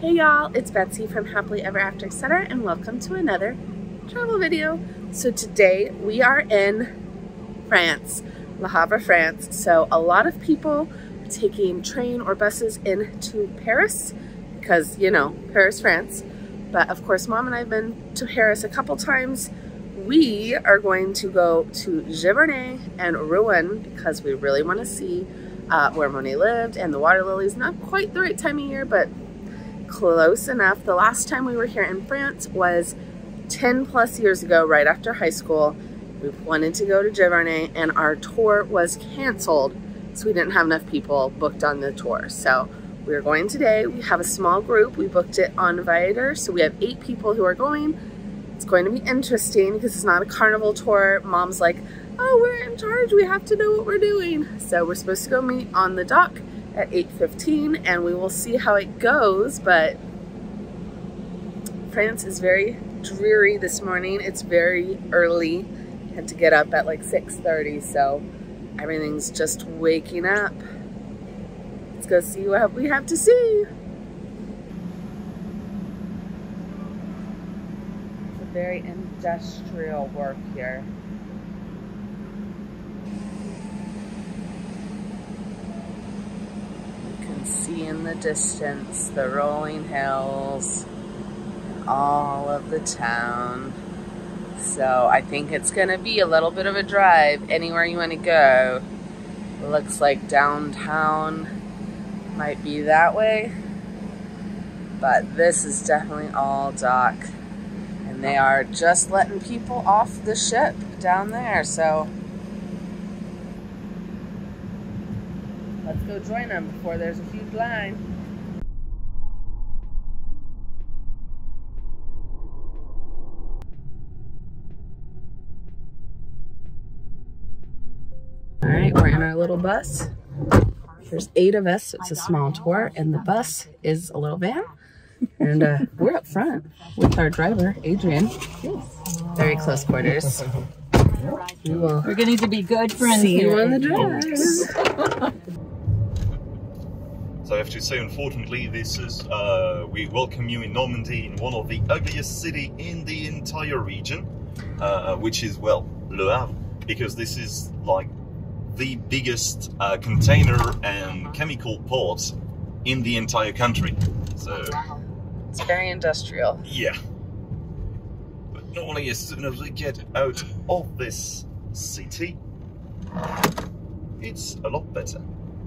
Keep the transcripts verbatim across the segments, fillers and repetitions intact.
Hey y'all, it's Betsy from Happily Ever After, et cetera, and welcome to another travel video. So today we are in France, Le Havre, France. So a lot of people are taking train or buses into Paris because, you know, Paris, France. But of course, Mom and I have been to Paris a couple times. We are going to go to Giverny and Rouen because we really want to see uh, where Monet lived and the water lilies. Not quite the right time of year, but close enough. The last time we were here in France was ten plus years ago, right after high school. We wanted to go to Giverny and our tour was canceled, so we didn't have enough people booked on the tour. So we're going today. We have a small group. We booked it on Viator, so we have eight people who are going. It's going to be interesting because it's not a Carnival tour. Mom's like, oh, we're in charge. We have to know what we're doing. So we're supposed to go meet on the dock at eight fifteen and we will see how it goes. But France is very dreary this morning. It's very early. Had to get up at like six thirty, so everything's just waking up. Let's go see what we have to see. It's a very industrial work here. See in the distance the rolling hills, all of the town. So I think it's gonna be a little bit of a drive anywhere you want to go. It looks like downtown might be that way, but this is definitely all dock, and they are just letting people off the ship down there. So let's go join them before there's a huge line. All right, we're in our little bus. There's eight of us. It's a small tour, and the bus is a little van. And uh, we're up front with our driver, Adrian. Very close quarters. We will We're going to be good friends. See you here. on the drive. So I have to say, unfortunately, this is, uh, we welcome you in Normandy, in one of the ugliest city in the entire region, uh, which is, well, Le Havre, because this is like the biggest uh, container and chemical port in the entire country. So it's very industrial. Yeah. But normally, as soon as we get out of this city, it's a lot better.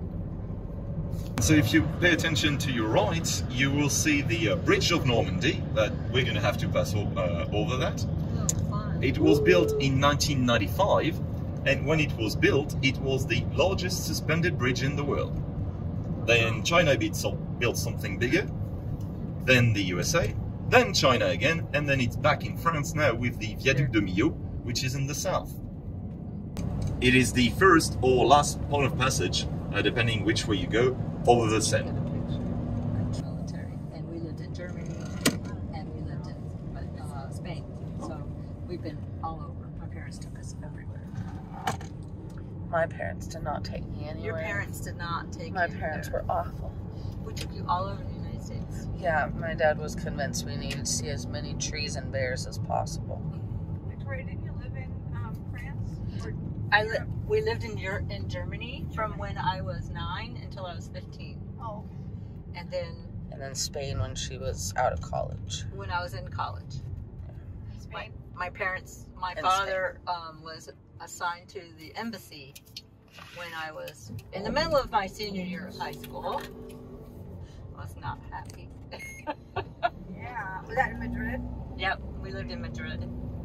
So if you pay attention to your right, you will see the uh, Bridge of Normandy, that we're going to have to pass uh, over that. It was built in nineteen ninety-five, and when it was built, it was the largest suspended bridge in the world. Then China built something bigger, then the U S A, then China again, and then it's back in France now with the Viaduc de Millau, which is in the south. It is the first or last point of passage, uh, depending which way you go, over the Seine. Military, and we lived in Germany, and we lived in uh, Spain. So we've been all over. My parents took us everywhere. My parents did not take me anywhere. Your parents did not take My you parents there. were awful. We took you all over the United States. Yeah, my dad was convinced we needed to see as many trees and bears as possible. Victoria, didn't you live in um, France? Or I li we lived in Ger in Germany from when I was nine until I was fifteen. Oh. And then And then Spain when she was out of college. when I was in college. Spain? My, my parents, my In father um, was assigned to the embassy when I was in the middle of my senior year of high school. Was not happy. Yeah. Was that in Madrid? Yep, we lived in Madrid.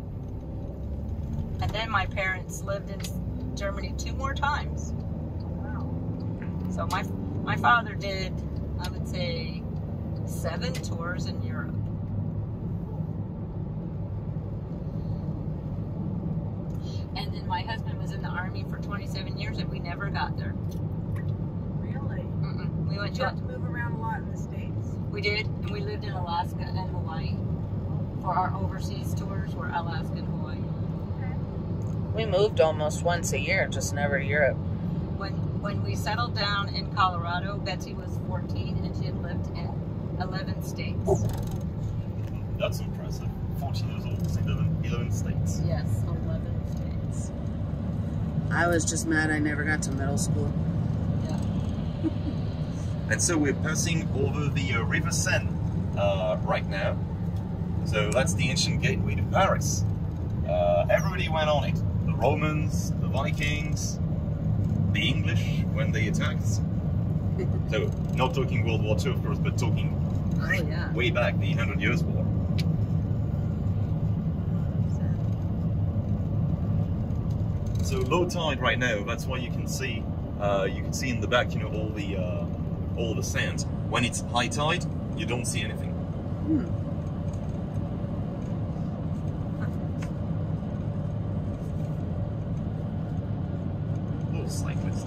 And then my parents lived in Germany two more times. Wow. So my my father did, I would say, seven tours in Europe. And then my husband was in the army for twenty-seven years, and we never got there. Really? Mm-mm. We went Did you to have to move around a lot in the States? we did, and we lived in Alaska and Hawaii for our overseas tours. Were Alaska and Hawaii. Okay. We moved almost once a year, just never to Europe. When when we settled down in Colorado, Betsy was fourteen, and she had lived in eleven states. That's impressive. fourteen years old, eleven, eleven states. Yes, eleven states. I was just mad I never got to middle school. Yeah. And so we're passing over the uh, River Seine uh, right now. So that's the ancient gateway to Paris. Uh, everybody went on it. The Romans, the Vikings, the English when they attacked. So not talking World War Two, of course, but talking Oh, yeah. way back, the Hundred Years' War. So low tide right now. That's why you can see, uh, you can see in the back, you know, all the uh, all the sand. When it's high tide, you don't see anything. Hmm. Little cyclist.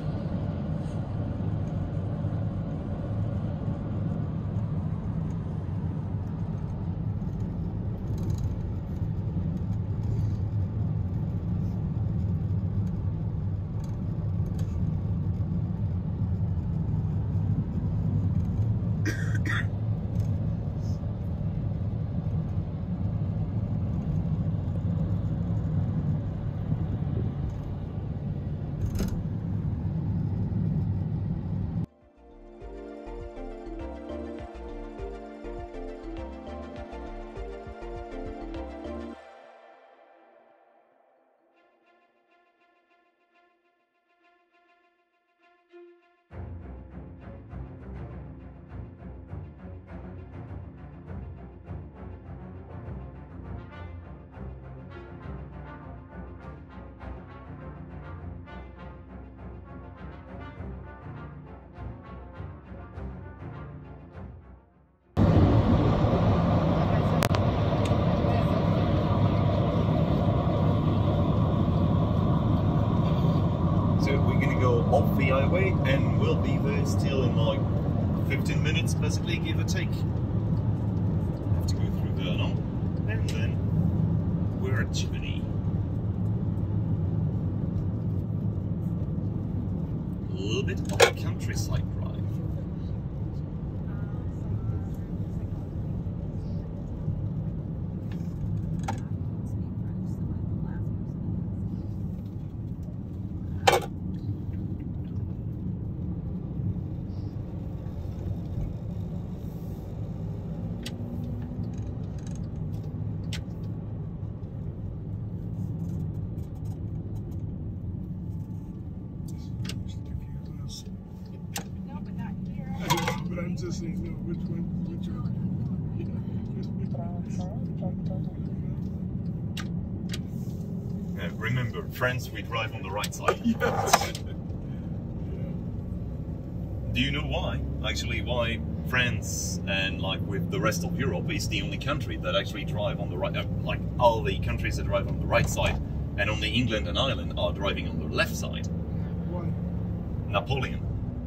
Off the highway, and we'll be there still in like fifteen minutes, basically, give or take. Have to go through Vernon, and then we're at Giverny. A little bit of a countryside drive. But I'm just saying, no, which one, which one? Yeah, remember, France, we drive on the right side. Yes. Do you know why? Actually, why France and like with the rest of Europe is the only country that actually drive on the right, uh, like all the countries that drive on the right side, and only England and Ireland are driving on the left side. Why? Napoleon.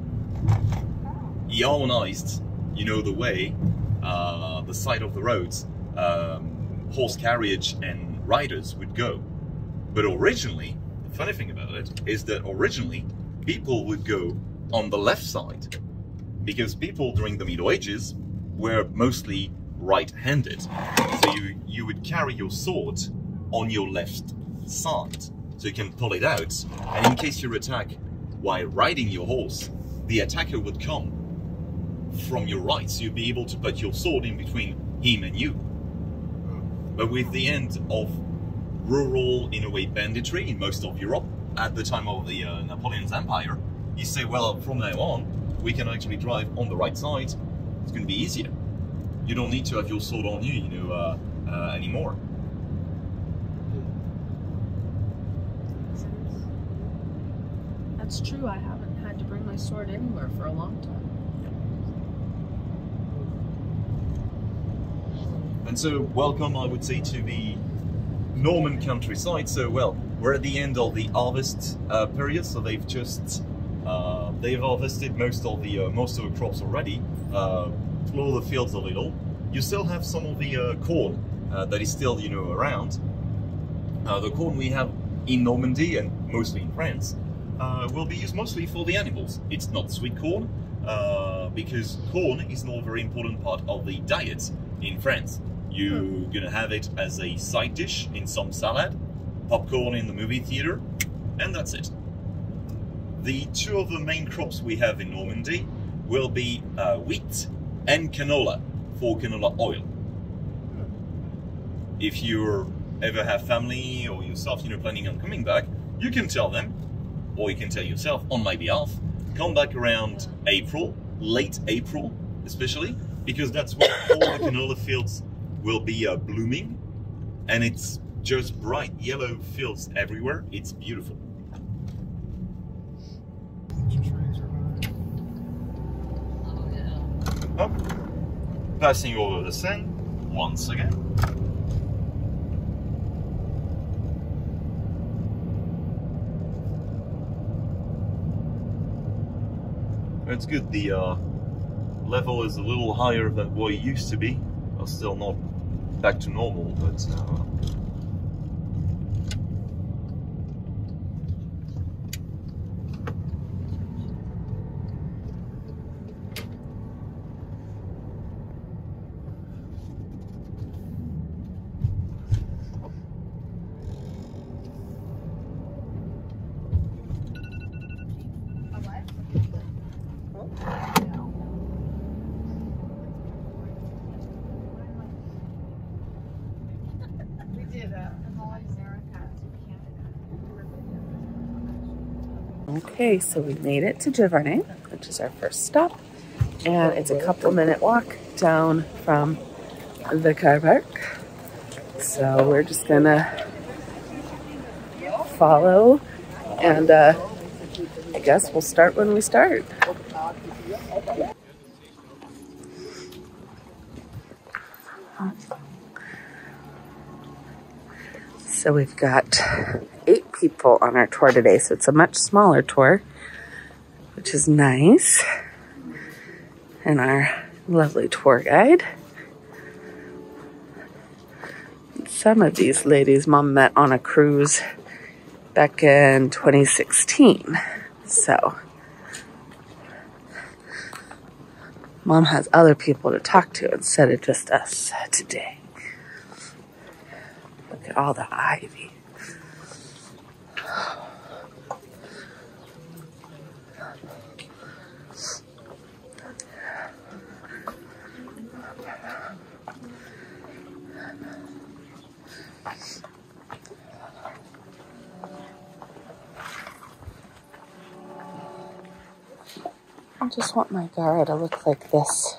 He harmonized, you know, the way, uh, the side of the roads, um, horse carriage and riders would go. But originally, the funny thing about it is that originally people would go on the left side, because people during the Middle Ages were mostly right-handed. So you, you would carry your sword on your left side, so you can pull it out, and in case you're attacked while riding your horse, the attacker would come from your right, so you'd be able to put your sword in between him and you. But with the end of rural, in a way, banditry in most of Europe, at the time of the uh, Napoleon's Empire, you say, well, from now on, we can actually drive on the right side. It's going to be easier. You don't need to have your sword on you, you know, uh, uh, anymore. That's true. I haven't had to bring my sword anywhere for a long time. And so, welcome, I would say, to the Norman countryside. So, well, we're at the end of the harvest uh, period, so they've just uh, they've harvested most of the uh, most of the crops already. Uh, explore the fields a little. You still have some of the uh, corn uh, that is still, you know, around. Uh, the corn we have in Normandy and mostly in France uh, will be used mostly for the animals. It's not sweet corn. Uh, uh, because corn is not a very important part of the diet in France. You're gonna have it as a side dish in some salad, popcorn in the movie theater, and that's it. The two of the main crops we have in Normandy will be uh, wheat and canola for canola oil. If you ever have family or yourself, you know, planning on coming back, you can tell them, or you can tell yourself on my behalf, come back around April, late April especially, because that's when all the canola fields will be uh, blooming, and it's just bright yellow fields everywhere. It's beautiful. Oh, yeah. Oh, passing over the Seine once again. It's good, the uh, level is a little higher than what it used to be. Well, still not back to normal, but uh, Okay, so we made it to Giverny, which is our first stop, and it's a couple minute walk down from the car park. So we're just gonna follow, and uh, I guess we'll start when we start. So we've got eight people on our tour today, so it's a much smaller tour, which is nice. And our lovely tour guide. Some of these ladies Mom met on a cruise back in twenty sixteen. So Mom has other people to talk to instead of just us today. Look at all the ivy. I just want my Gara to look like this.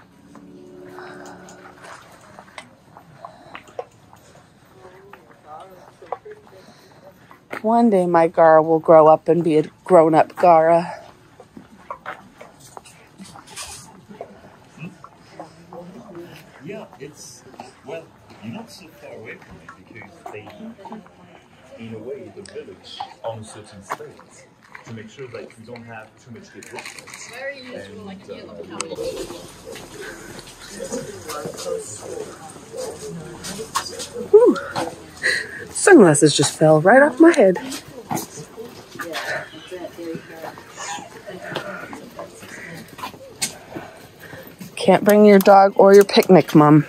One day my Gara will grow up and be a grown-up Gara. Yeah, it's, well, you're not so far away from it because they, in a way, the village on certain states to make sure that you don't have too much disruptions. Very useful, like to look how Whew. Sunglasses just fell right off my head. Can't bring your dog or your picnic, Mom.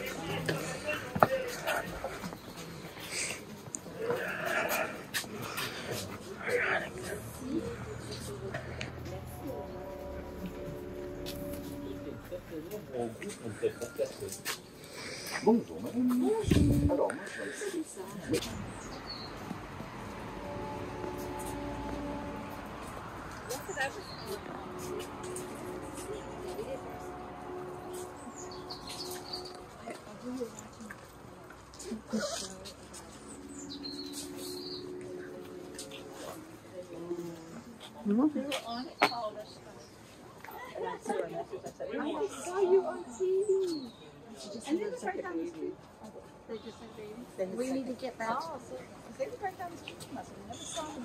I saw you on T V. And they was right down the street. They just said baby. We need to get back. Oh, so they was right down the street from us. We never saw them.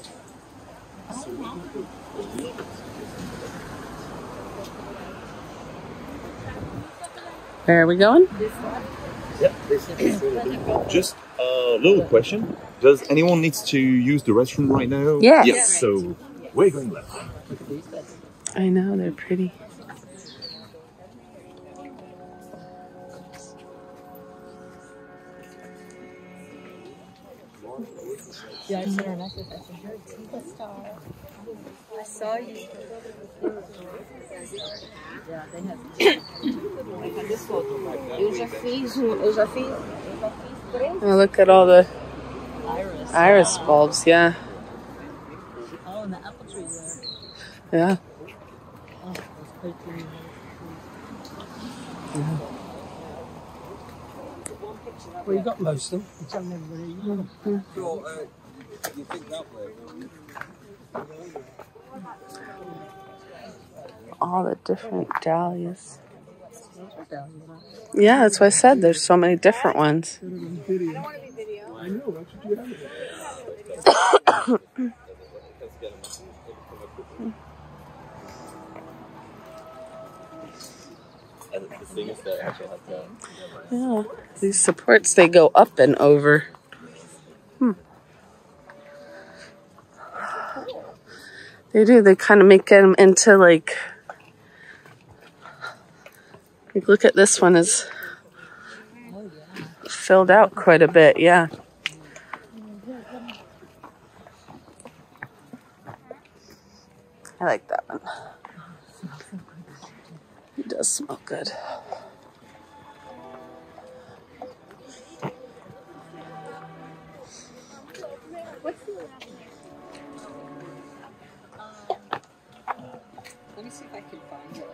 Where are we going? Yeah, this is just a little question. Does anyone needs to use the restroom right now? Yes. Yes, so we're going left. I know, they're pretty. Yeah, I sent her a message. I said, you're a diva star. I saw you. Yeah, they have. This photo. Eu já fiz, eu já fiz, eu já fiz três. Oh, look at all the Iris. iris bulbs, yeah. Oh, and the apple tree there. Yeah. Oh, that's pretty. Yeah. Well, you got most of them. I'm telling everybody you got them. So, uh, you think that way? All the different dahlias. Yeah, that's what I said. There's so many different ones. I don't want to be video. I know, that's what you have. Yeah, these supports, they go up and over. Hmm. They do. They kind of make them into like, like, look at this one is filled out quite a bit. Yeah. I like that one. It does smell good. Let me see if I can find it.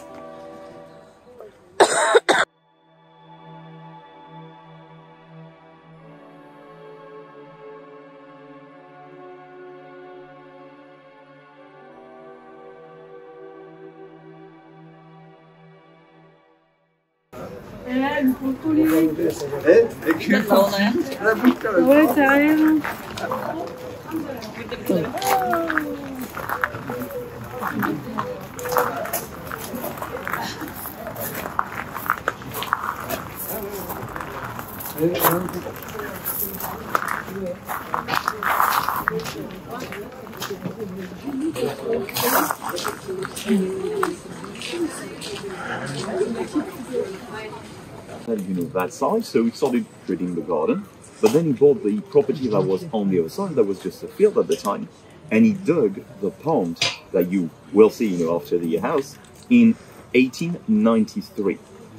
You know, that side, so he started treating the garden, but then he bought the property that was on the other side, that was just a field at the time, and he dug the pond that you will see, you know, after the house in eighteen ninety-three.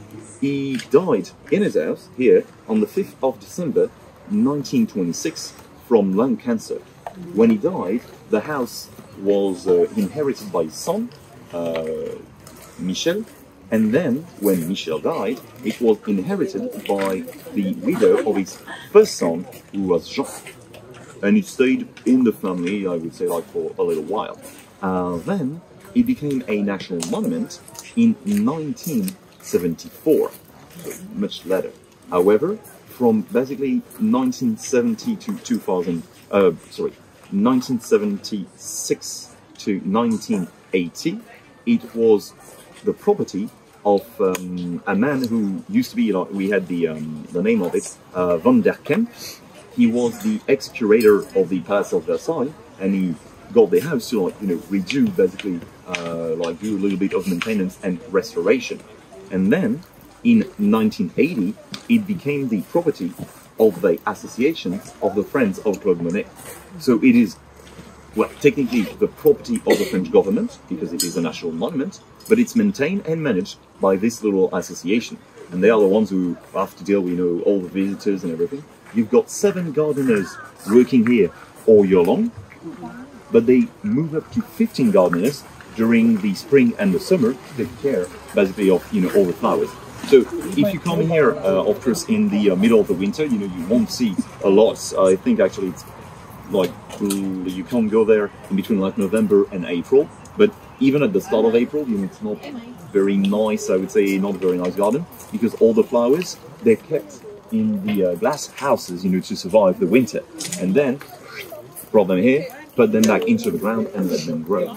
He died in his house here on the fifth of December nineteen twenty-six from lung cancer. When he died, the house was uh, inherited by his son, uh, Michel, and then when Michel died, it was inherited by the widow of his first son, who was Jean. And it stayed in the family, I would say, like for a little while. Uh, then it became a national monument in nineteen seventy-four, so much later. However, from basically nineteen seventy to two thousand, uh, sorry, nineteen seventy-six to nineteen eighty, it was the property of um, a man who used to be, like, we had the um, the name of it, uh, Van der Kemp. He was the ex-curator of the Palace of Versailles, and he got the house to, like, you know, redo, basically, uh, like do a little bit of maintenance and restoration. And then in nineteen eighty, it became the property of the Association of the Friends of Claude Monet. So it is, well, technically the property of the French government, because it is a national monument, but it's maintained and managed by this little association. And they are the ones who have to deal with, you know, all the visitors and everything. You've got seven gardeners working here all year long, but they move up to fifteen gardeners during the spring and the summer to take care, basically, of, you know, all the flowers. So if you come here, uh, of course, in the uh, middle of the winter, you know, you won't see a lot. I think actually it's like you can't go there in between like November and April. But even at the start of April, you know, it's not very nice. I would say not a very nice garden, because all the flowers, they're kept in the uh, glass houses, you know, to survive the winter, and then brought them here, put them back into the ground, and let them grow.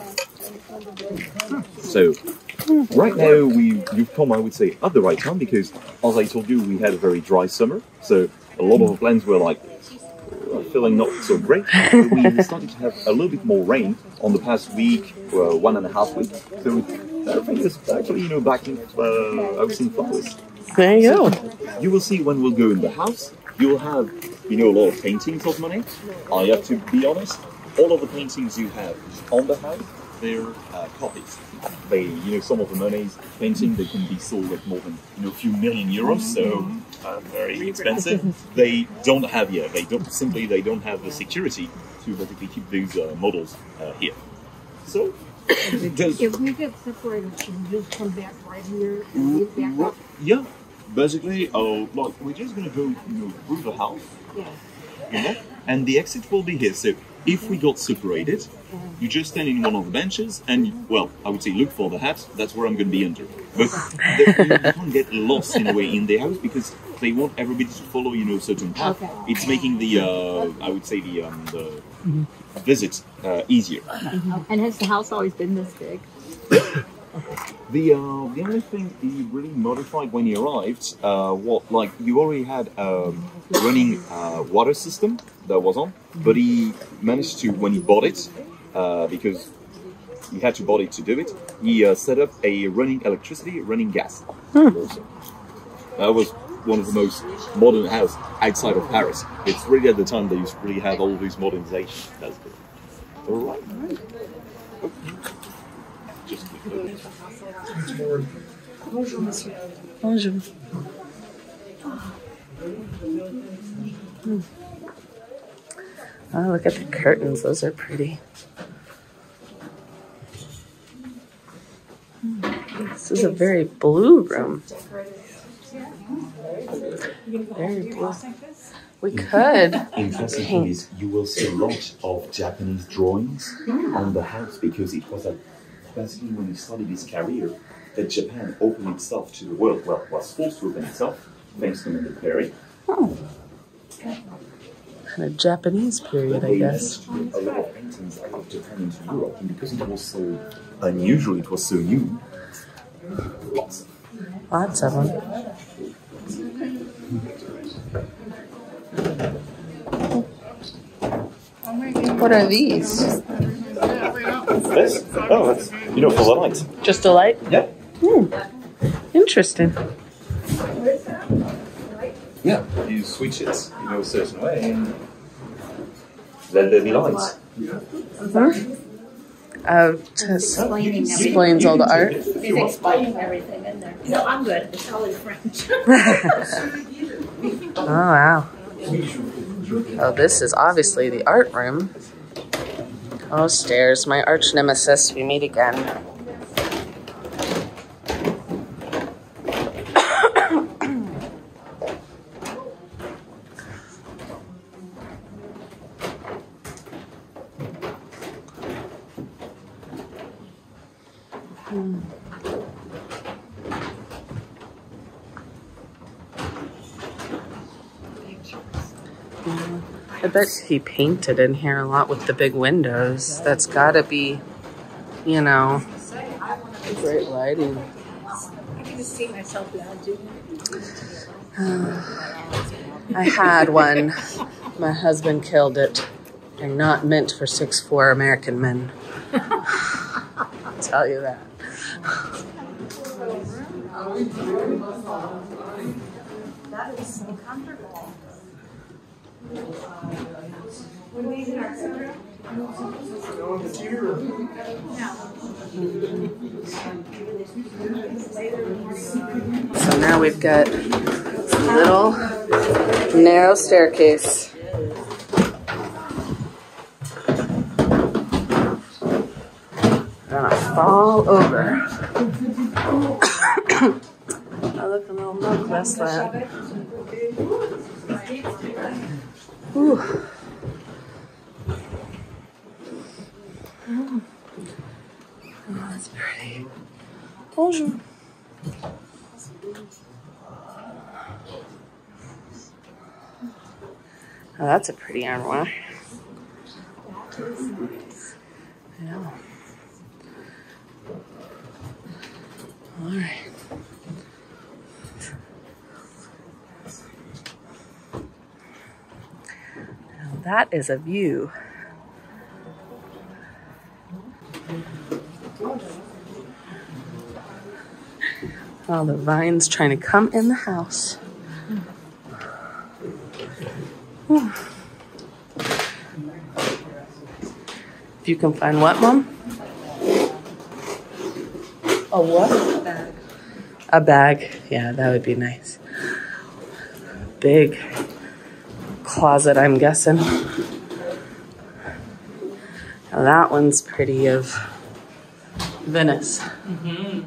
So right now we you've come, I would say, at the right time, because as I told you, we had a very dry summer, so a lot of the plants were like feeling not so great. But we started to have a little bit more rain on the past week, uh, one and a half week. So everything is actually, you know, back in uh, I was in flowers. There you so go. You will see when we'll go in the house, you will have you know, a lot of paintings of Monet. I have to be honest, all of the paintings you have on the house, they're uh, copies. They, you know, some of the Monet's painting, they can be sold at more than, you know, a few million euros, so uh, very expensive. They don't have, yeah, they don't, simply they don't have the security to basically keep these uh, models uh, here. So, just, if we get separated, can you just come back right here and get back up? Yeah, basically, uh, like, we're just gonna go, you know, through the house, Yeah. you know, and the exit will be here. So, if we got separated, you just stand in one of the benches and, well, I would say look for the hat. That's where I'm going to be under. But the, you can't get lost in a way in the house because they want everybody to follow, you know, a certain path. Okay. It's making the, uh, I would say, the, um, the mm-hmm. visit uh, easier. Mm-hmm. And has the house always been this big? The uh, the only thing he really modified when he arrived, uh, what like you already had a um, running uh, water system that was on, but he managed to, when he bought it, uh, because he had to buy it to do it, he uh, set up a running electricity, running gas. Hmm. Also. That was one of the most modern houses outside of Paris. It's really at the time they used to really have all these modernizations. That's good. All right. All right. Okay. Just quickly. Bonjour, monsieur. Bonjour. Mm. Oh, look at the curtains. Those are pretty. Mm. This is a very blue room. Very blue. We could. Interesting thing is, you will see a lot of Japanese drawings on the house because it was a, basically when he started his career, that Japan opened itself to the world. Well, was forced to open itself thanks to the Perry. Oh. And a Japanese period, I guess. A lot of paintings out of Japan into Europe, and because it was so unusual, it was so new. Lots of Lots of them. What are these? This? Oh, that's, you know, for the light. Just a light? Yeah. Hmm. Interesting. Yeah, you switch it, you know, a certain way, and then there be lights. Mm-hmm. Uh, just explains all the art. He's explaining everything in there. No, I'm good. It's all in French. Oh, wow. Oh, this is obviously the art room. Oh, stairs, my arch nemesis. We meet again. Hmm. Yeah. I bet he painted in here a lot with the big windows. That's gotta be, you know, great lighting. I can just see myself now doing I had one. My husband killed it. They're not meant for six foot four American men. I'll tell you that. That is so comfortable. So now we've got a little narrow staircase. Gonna fall over. Oh, look, a little milk vessel. Ooh. Oh, that's pretty. Bonjour. Oh, that's a pretty armoire. Yeah. All right. Now that is a view. All the vines trying to come in the house. Whew. If you can find what, Mom? A what? A bag. A bag. Yeah, that would be nice. Big closet, I'm guessing. Now that one's pretty of Venice. Mm-hmm.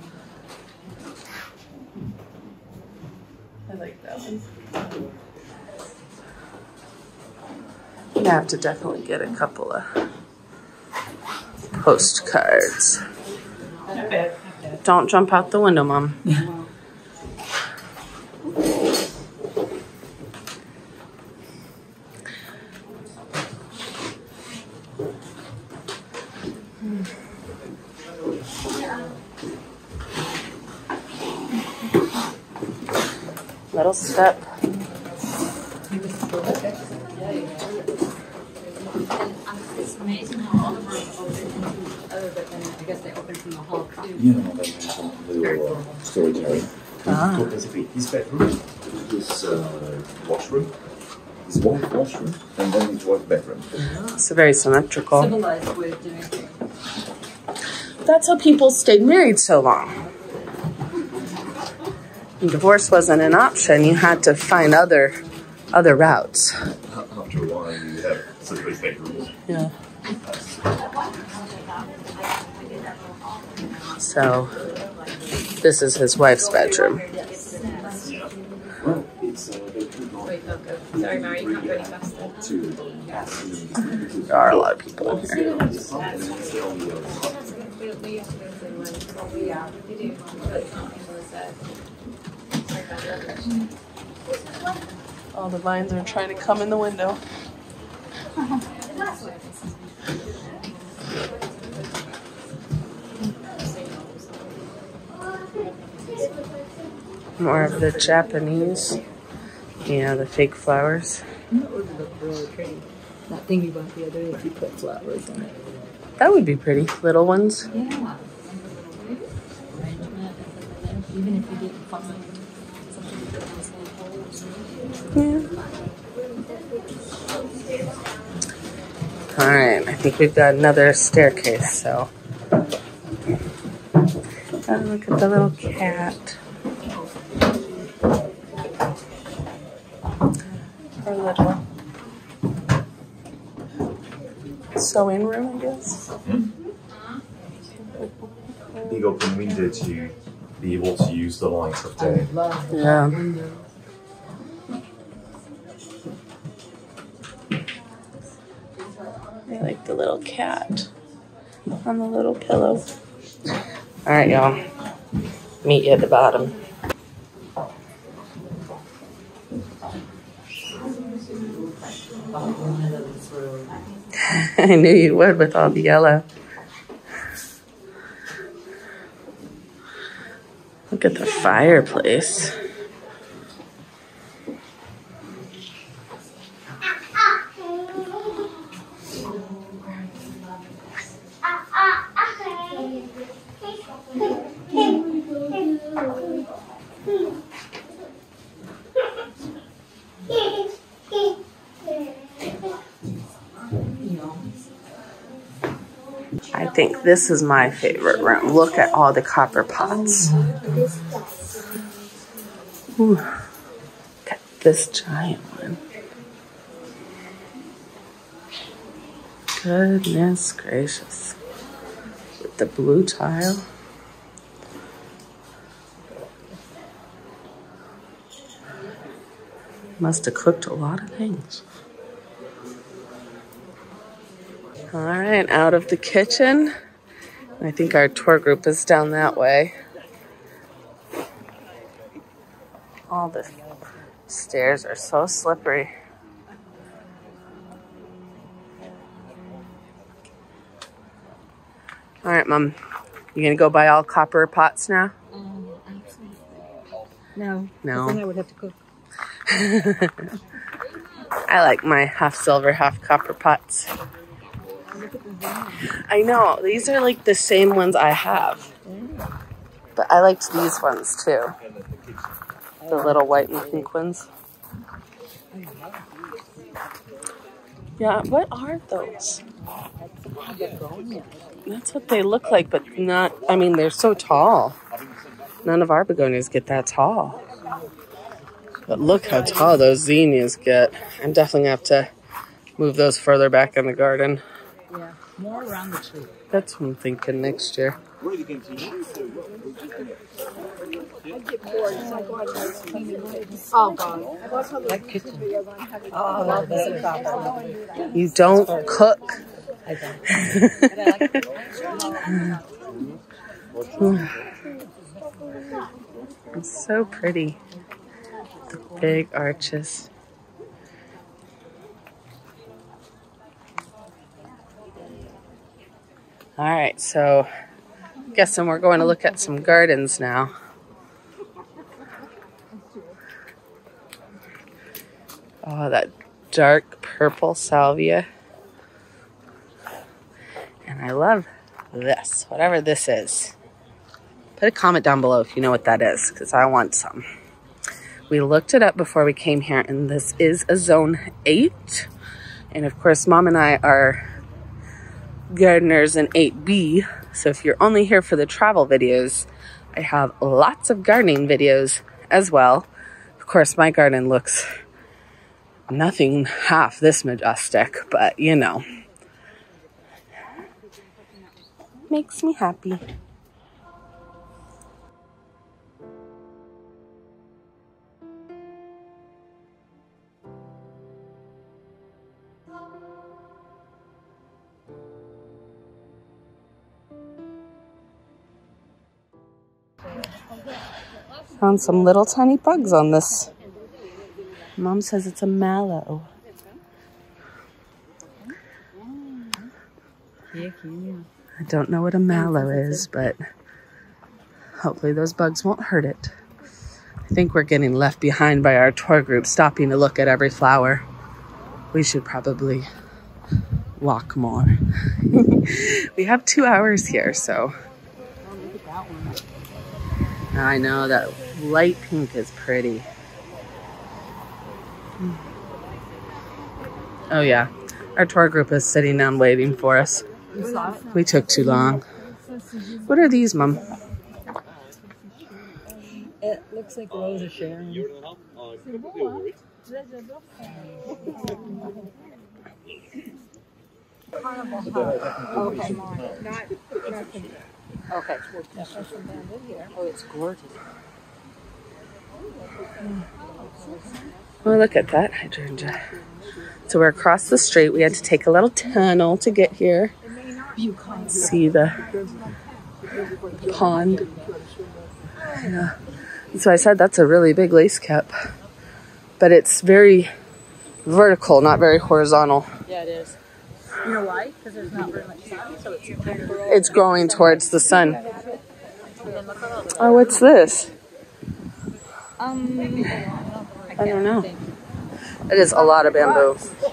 I like that one. I'm gonna have to definitely get a couple of postcards. Not bad, not bad. Don't jump out the window, Mom. Little step. It's amazing how all of them open. Oh, but then I guess they open from the hall too. Yeah, no, they have some little uh, storage area. Ah. Basically, his bedroom, his uh, washroom, his wife washroom, and then his wife bedroom. It's very symmetrical. Civilized way of doing things. That's how people stayed married so long. When divorce wasn't an option. You had to find other other routes. After a while, you have separate bedrooms. Yeah. So, this is his wife's bedroom. Well, it's uh, they could not Wait, don't go. Sorry, Mary, you can't go any faster. to There are a lot of people in here. All the vines are trying to come in the window. More of the Japanese. Yeah, the fake flowers. That would look really pretty. That thing you bought the other day, if you put flowers on it. That would be pretty. Little ones. Yeah. Even if you didn't find something that was Yeah. Alright, I think we've got another staircase, so. Oh, look at the little cat. Our little sewing room, I guess. big open window to be able to use the light of day. Yeah. I like the little cat on the little pillow. All right, y'all. Meet you at the bottom. I knew you would with all the yellow. Look at the fireplace. I think this is my favorite room. Look at all the copper pots. Ooh. Look at this giant one. Goodness gracious. With the blue tile. Must have cooked a lot of things. All right, out of the kitchen. I think our tour group is down that way. All the stairs are so slippery. All right, Mom. You gonna go buy all copper pots now? Um, no. No. Then I would have to cook. I like my half silver, half copper pots. I know, these are like the same ones I have. But I liked these ones too. The little white and pink ones. Yeah, what are those? That's what they look like, but not, I mean, they're so tall. None of our begonias get that tall. But look how tall those zinnias get. I'm definitely going to have to move those further back in the garden. Yeah, more around the tree. That's what I'm thinking next year. Oh, God. That kitchen. Oh, that's a problem. You don't cook. I don't. It's so pretty. The big arches. All right, so guessing we're going to look at some gardens now. Oh, that dark purple salvia. And I love this, whatever this is. Put a comment down below if you know what that is, because I want some. We looked it up before we came here, and this is a zone eight. And of course, Mom and I are gardeners in eight B. So if you're only here for the travel videos, I have lots of gardening videos as well. Of course, my garden looks nothing half this majestic, but you know, makes me happy. Found some little tiny bugs on this. Mom says it's a mallow. I don't know what a mallow is, but hopefully those bugs won't hurt it. I think we're getting left behind by our tour group, stopping to look at every flower. We should probably walk more. We have two hours here, so. I know that light pink is pretty. Oh yeah, our tour group is sitting down waiting for us. We took too long. What are these, Mom? It looks like Rose is sharing. Carnival. Okay, not nothing. Okay. Oh, it's gorgeous. Oh, look at that hydrangea. So we're across the street. We had to take a little tunnel to get here. See the pond. Yeah. So I said that's a really big lace cap. But it's very vertical, not very horizontal. Yeah, it is. You know why? Because there's not very much sun, so it's It's growing towards the sun. Oh, what's this? Um, I don't know. It is a lot of bamboo.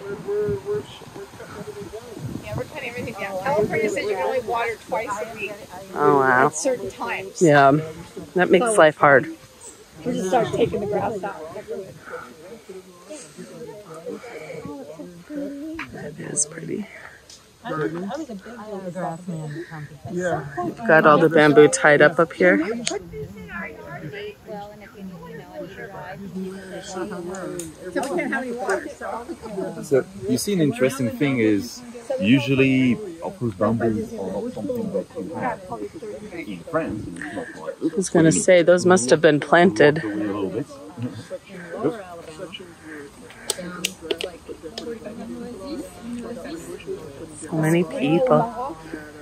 Yeah, we're cutting everything down. California says you can only water twice a week Oh, wow. at certain times. Yeah, that makes life hard. We just start taking the grass out. That is pretty. I was a big grass man. Yeah. Got all the bamboo tied up up here. So you see, an interesting thing is usually, of course, bamboos are not something that you have in France. It's not like, I was going to say, those must have been planted. a little bit. So many people.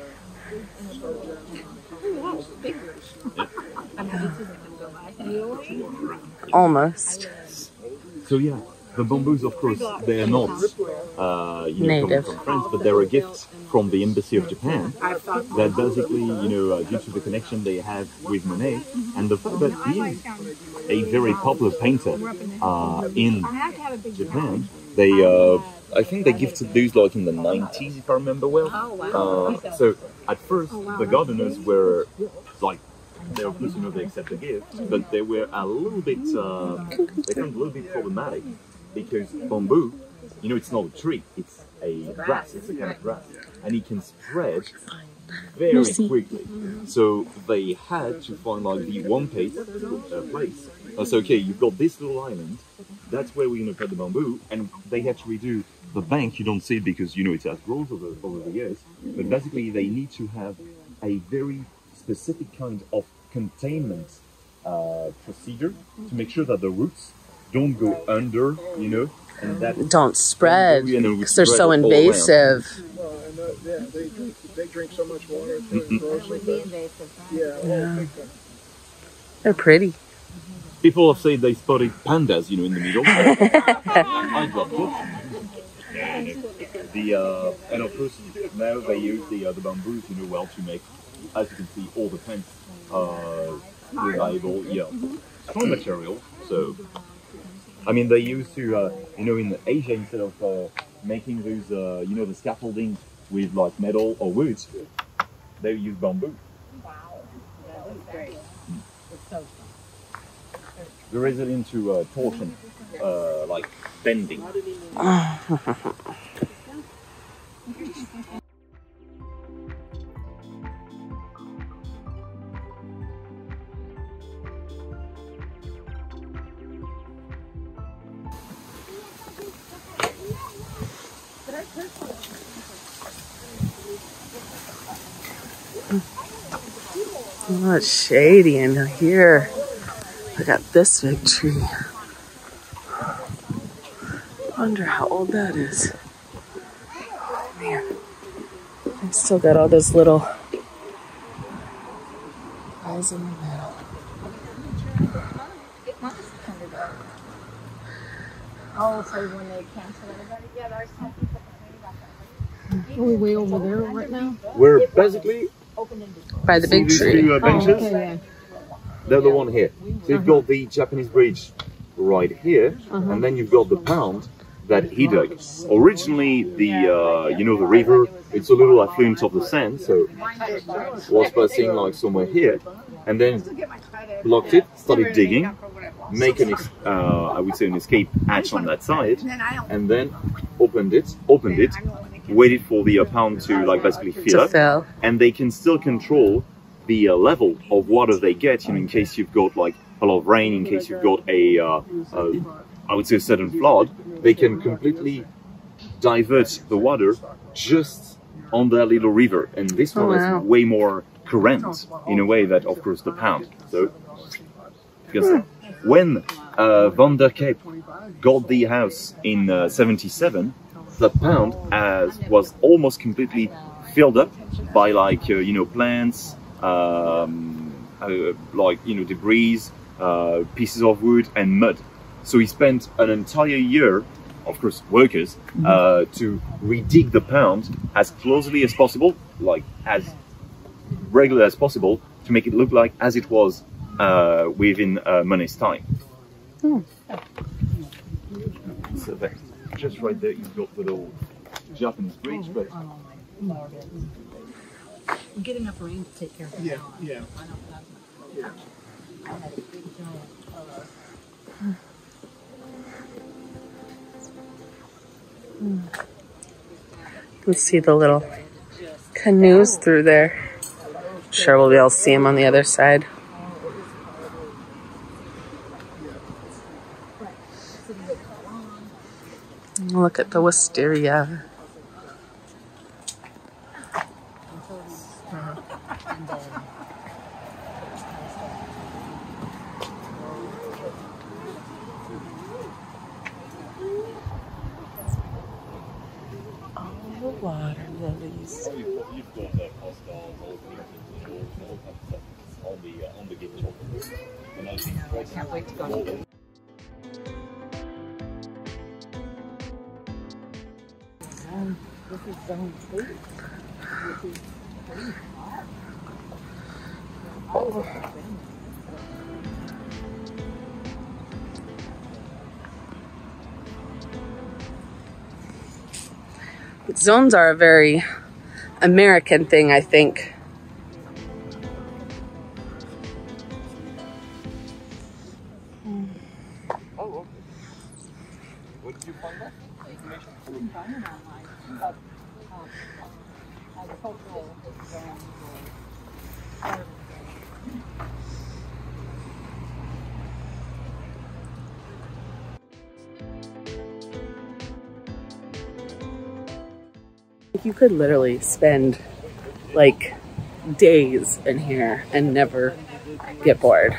Almost. So yeah, the bamboos, of course, they are not uh, you know, native coming from France, but they're a gift from the Embassy of Japan. That basically, you know, uh, due to the connection they have with Monet, and the fact that he is a very popular painter uh, in Japan, they, uh, I think they gifted those like in the nineties, if I remember well. Uh, so at first, the gardeners were like, they of course, you know, they accept the gift, but they were a little bit, uh, they found a little bit problematic because bamboo, you know, it's not a tree, it's a grass, it's a kind of grass, and it can spread very quickly. So they had to find like the one place, uh, place. Uh, so okay, you've got this little island, that's where we're going to put the bamboo, and they had to redo the bank. You don't see it because, you know, it has growth over, over the years, but basically they need to have a very specific kind of containment uh, procedure to make sure that the roots don't go under, you know, and that don't spread because they're so invasive. Well, and uh, yeah, they drink, they drink so much water. Mm-hmm. Yeah, yeah. They're pretty. People have said they spotted pandas, you know, in the middle. I dropped it. The uh, and of course now they use the uh, the bamboos, you know, well to make, as you can see, all the tents uh, reliable, yeah, strong material. So, I mean, they used to, uh, you know, in Asia, instead of uh, making those, uh, you know, the scaffolding with like metal or wood, they use bamboo. Wow, that was great. It's so fun. They're resilient to uh, torsion, uh, like bending. Oh, it's shady in here. Look at this big tree. Wonder how old that is. Oh, man. I've still got all those little guys in the middle. Oh, so when they cancel everybody? Yeah, there's some people that Are we way over there right now? We're basically by the big these tree. two uh, benches. Oh, okay, yeah. They're the one here. So you've got the Japanese bridge right here, Uh-huh. and then you've got the pound that he dug. Originally, the uh, you know, the river, it's a little affluent of the Seine, so it was passing like somewhere here, and then blocked it, started digging, make an ex uh, I would say an escape hatch on that side, and then opened it, opened it, waited for the uh, pound to like basically fill To up, fill. and they can still control the uh, level of water they get, you know, in case you've got like a lot of rain, in case you've got a, uh, a I would say a sudden flood, they can completely divert the water just on their little river, and this one Oh, wow. has way more current in a way that, of course, the pound. So, because when uh, Van der Cape got the house in uh, seventy-seven, the pound as was almost completely filled up by like uh, you know, plants, um, uh, like you know, debris, uh, pieces of wood and mud. So he spent an entire year, of course, workers, uh, to redig the pound as closely as possible, like as regular as possible, to make it look like as it was uh, within uh, Monet's time. Hmm. So that, just right there, you've got the little Japanese bridge, but Get enough rain to take care of it. Yeah, yeah. Yeah. Let's see the little canoes through there. Sure, we'll be able to see them on the other side. Look at the wisteria. Water lilies. I can't wait to go. This is zone two. Zones are a very American thing, I think. oh, okay. did you find that information? I didn't find it online. But, um, agricultural ground or You could literally spend like days in here and never get bored.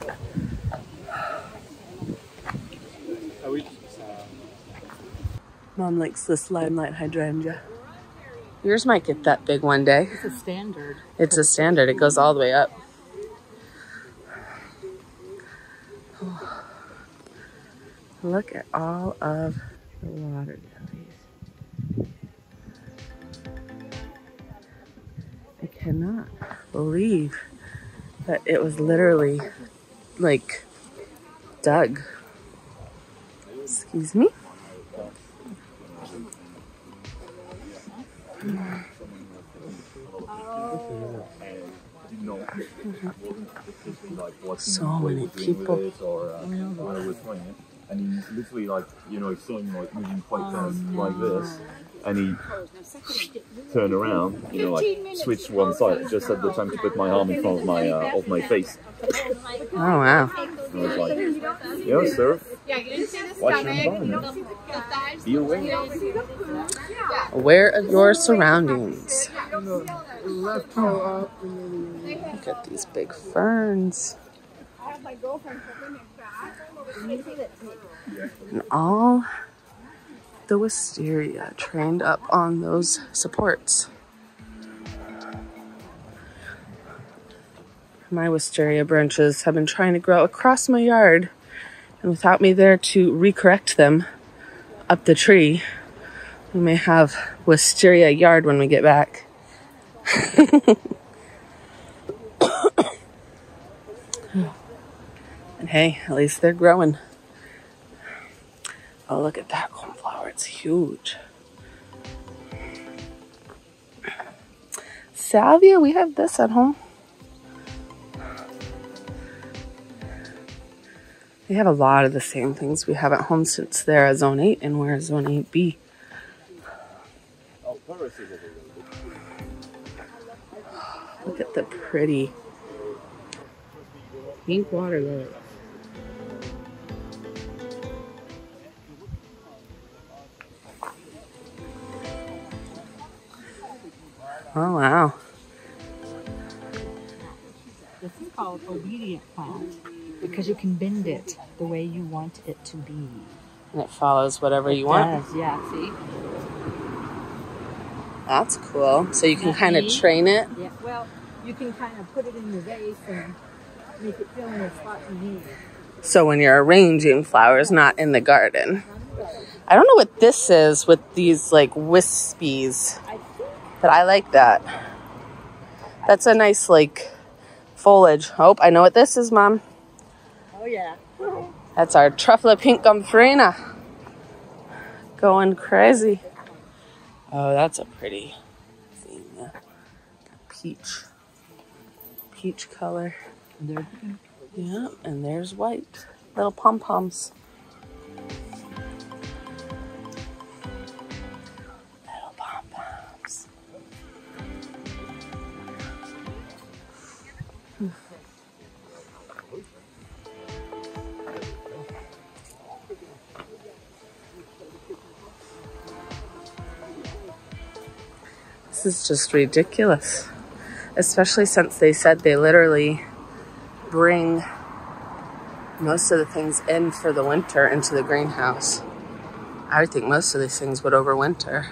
Mom likes this limelight hydrangea. Yours might get that big one day. it's a standard. It's a standard. It goes all the way up. Look at all of the water lilies. I cannot believe that it was literally like dug. Excuse me. So many people. And he literally, like, you know, saw him like moving quite fast like this, and he turned around, you know, like switched one side just at the time to put my arm in front of my uh, of my face. Oh wow! And I was like, yeah, sir. Watch your environment. Be aware. Aware of your surroundings. Look at these big ferns. And all the wisteria trained up on those supports. My wisteria branches have been trying to grow across my yard, and without me there to recorrect them up the tree, we may have wisteria yard when we get back. And hey, at least they're growing. Oh, look at that cornflower. It's huge. Salvia, we have this at home. We have a lot of the same things we have at home since they're a zone eight and we're a zone eight B. Look at the pretty pink water lilies. Oh wow. This is called obedient plant because you can bend it the way you want it to be. And it follows whatever you want. Does, yeah, see? That's cool. So you can kind of train it. Yeah, well, you can kind of put it in the vase and make it fill in the spot you need. So when you're arranging flowers, not in the garden. I don't know what this is with these like wispies, but I like that. That's a nice like foliage. Oh, I know what this is, Mom. Oh yeah. That's our truffle pink gomphrena. Going crazy. Oh, that's a pretty thing. Yeah. Peach. Peach color. Yeah, and there's white. Little pom-poms. Little pom-poms. This is just ridiculous. Especially since they said they literally bring most of the things in for the winter into the greenhouse. I would think most of these things would overwinter.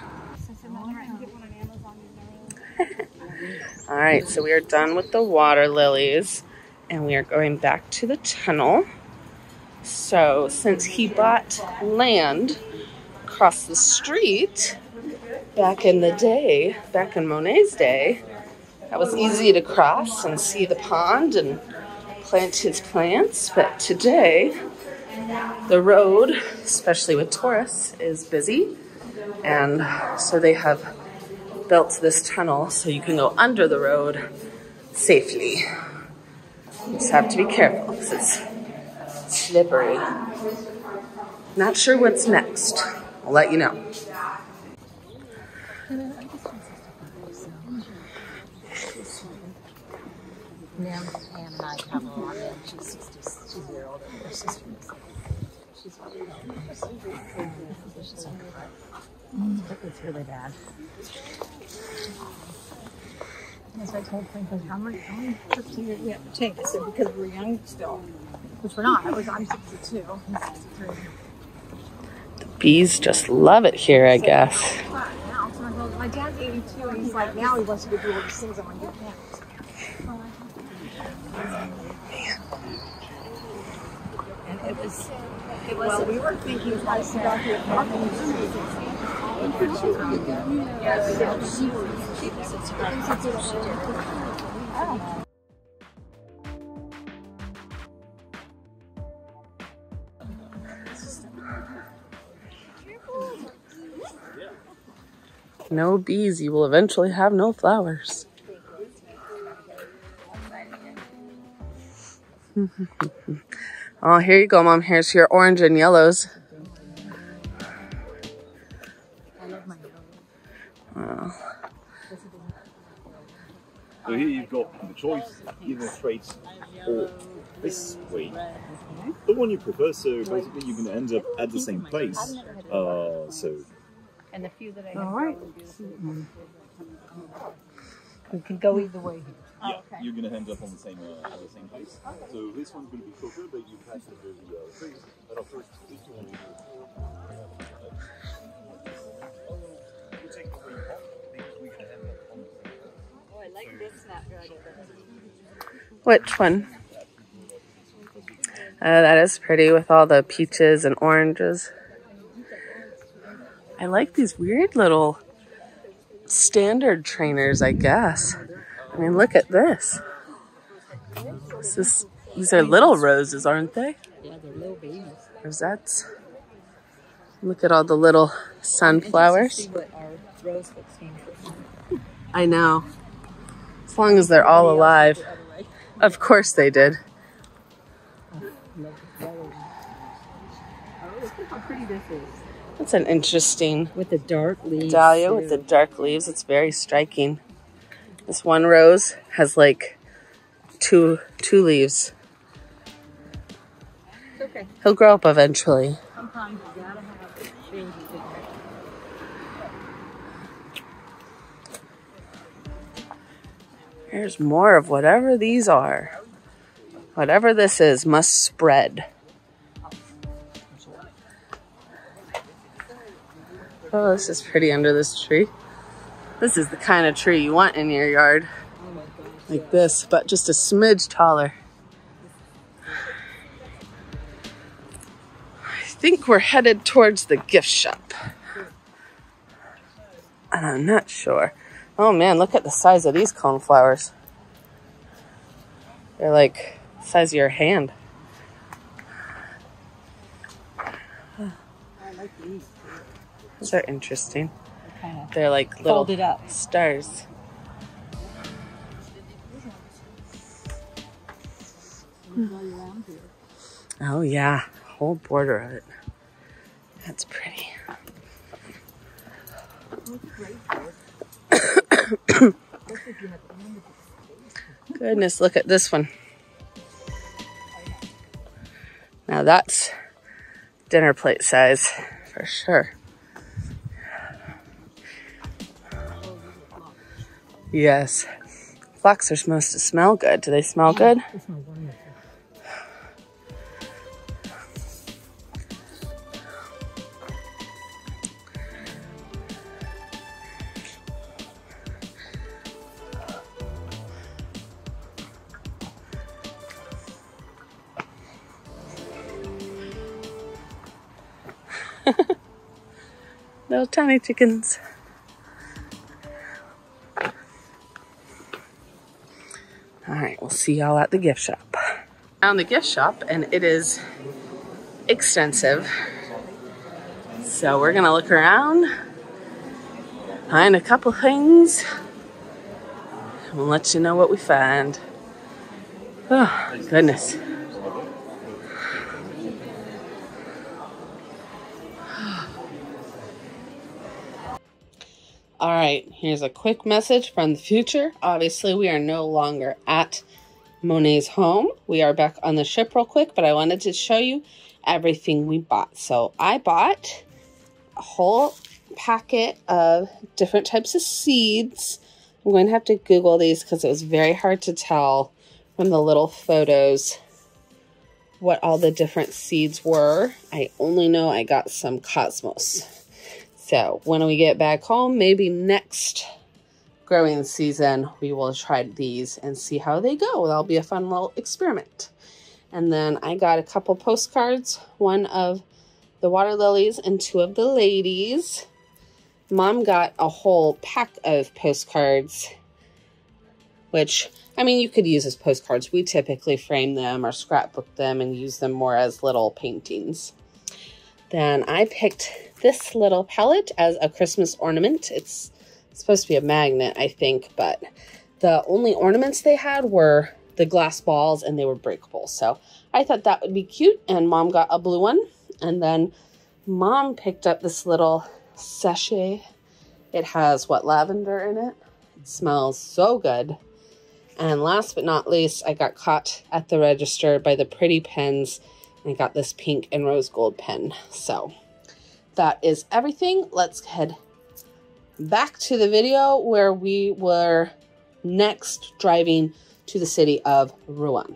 All right, so we are done with the water lilies and we are going back to the tunnel. So since he bought land across the street back in the day, back in Monet's day, that was easy to cross and see the pond and plant his plants. But today, the road, especially with tourists, is busy. And so they have built this tunnel so you can go under the road safely. You just have to be careful because it's slippery. Not sure what's next. I'll let you know. Now, Anne and I have a lot of, she's sixty, she's a year older than her sister. She's really It's really bad. As I told Franklin, how many, how many trips a year do we have to take? I said, because we're young still. Which we're not. I was, I'm sixty-two. I'm sixty-three. The bees just love it here, I guess. Now, so I go, my dad's eighty-two, and he's like, now he wants to go do all these things. I'm like, you can't. And it was, it was, well, we were thinking twice about the apartment. No bees, you will eventually have no flowers. Oh, here you go, Mom. Here's your orange and yellows. Oh. So here you've got the choice, either straight or this way. The one you prefer, so basically you're going to end up at the same place. Uh, so. And the few that I All have right. we can go either way. Yeah, okay. You're going to end up on the same uh, at the same place. So this one's going to be shorter, but you pass over the uh, trees. But of course, if you want to we'll take the green off because we can end up on the same. Oh, I like this snapdragon. Which one? Uh, that is pretty with all the peaches and oranges. I like these weird little standard trainers, I guess. I mean, look at this. This is, these are little roses, aren't they? Yeah, they're little babies. Rosettes. Look at all the little sunflowers. I know. As long as they're all alive. Of course they did. How pretty this is. That's an interesting with the dark leaves. dahlia too. with the dark leaves. It's very striking. This one rose has like two two leaves. It's okay. He'll grow up eventually. Sometimes you gotta have babies in there. Here's more of whatever these are. Whatever this is must spread. Oh, this is pretty under this tree. This is the kind of tree you want in your yard. Like this, but just a smidge taller. I think we're headed towards the gift shop. And I'm not sure. Oh man, look at the size of these coneflowers. They're like the size of your hand. I like these. Those are interesting. They're, kind of They're like little folded up stars. Oh yeah, whole border of it. That's pretty. Goodness, look at this one. Now that's dinner plate size for sure. Yes. Phlox are supposed to smell good. Do they smell good? They smell wonderful. Little tiny chickens. All right, we'll see y'all at the gift shop. Found the gift shop and it is extensive. So we're gonna look around, find a couple things, and we'll let you know what we find. Oh, goodness. All right, here's a quick message from the future. Obviously, we are no longer at Monet's home. We are back on the ship real quick, but I wanted to show you everything we bought. So I bought a whole packet of different types of seeds. I'm going to have to Google these because it was very hard to tell from the little photos what all the different seeds were. I only know I got some cosmos. So when we get back home, maybe next growing season, we will try these and see how they go. That'll be a fun little experiment. And then I got a couple postcards, one of the water lilies and two of the ladies. Mom got a whole pack of postcards, which, I mean, you could use as postcards. We typically frame them or scrapbook them and use them more as little paintings. Then I picked this little palette as a Christmas ornament. It's supposed to be a magnet, I think, but the only ornaments they had were the glass balls and they were breakable. So I thought that would be cute, and Mom got a blue one. And then Mom picked up this little sachet. It has, what, lavender in it? It smells so good. And last but not least, I got caught at the register by the pretty pens. I got this pink and rose gold pen. So that is everything. Let's head back to the video where we were next driving to the city of Rouen.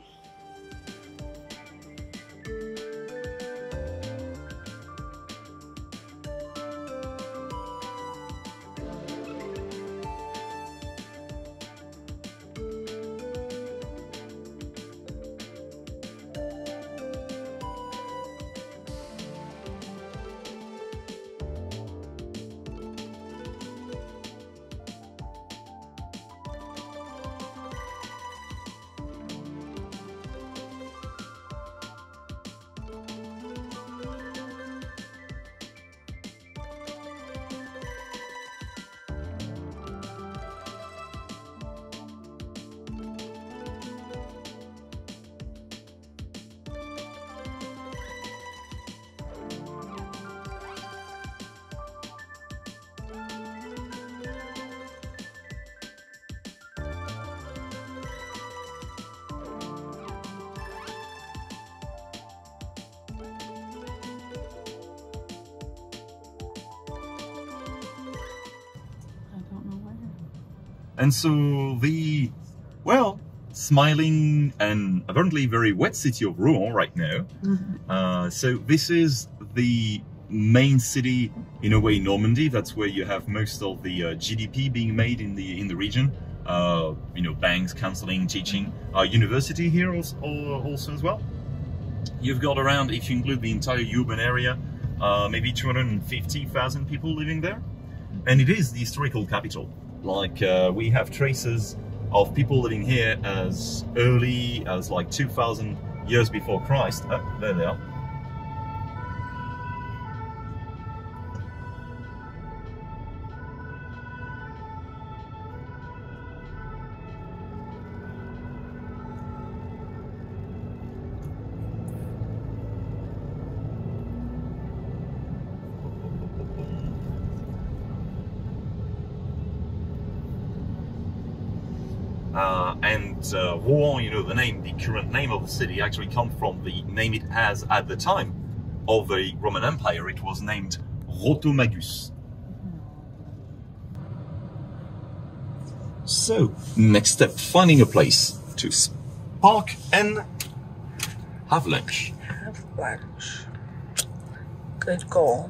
And so the, well, smiling and apparently very wet city of Rouen right now. Mm-hmm. uh, so this is the main city, in a way, Normandy. That's where you have most of the uh, G D P being made in the in the region. Uh, you know, banks, counseling, teaching, uh, university here also, also as well. You've got around, if you include the entire urban area, uh, maybe two hundred fifty thousand people living there. And it is the historical capital. Like, uh, we have traces of people living here as early as like two thousand years before Christ. Oh, there they are. Uh, and uh, Rouen, you know, the name, the current name of the city actually comes from the name it has at the time of the Roman Empire. It was named Rotomagus. So, next step, finding a place to park and have lunch. Have lunch. Good goal.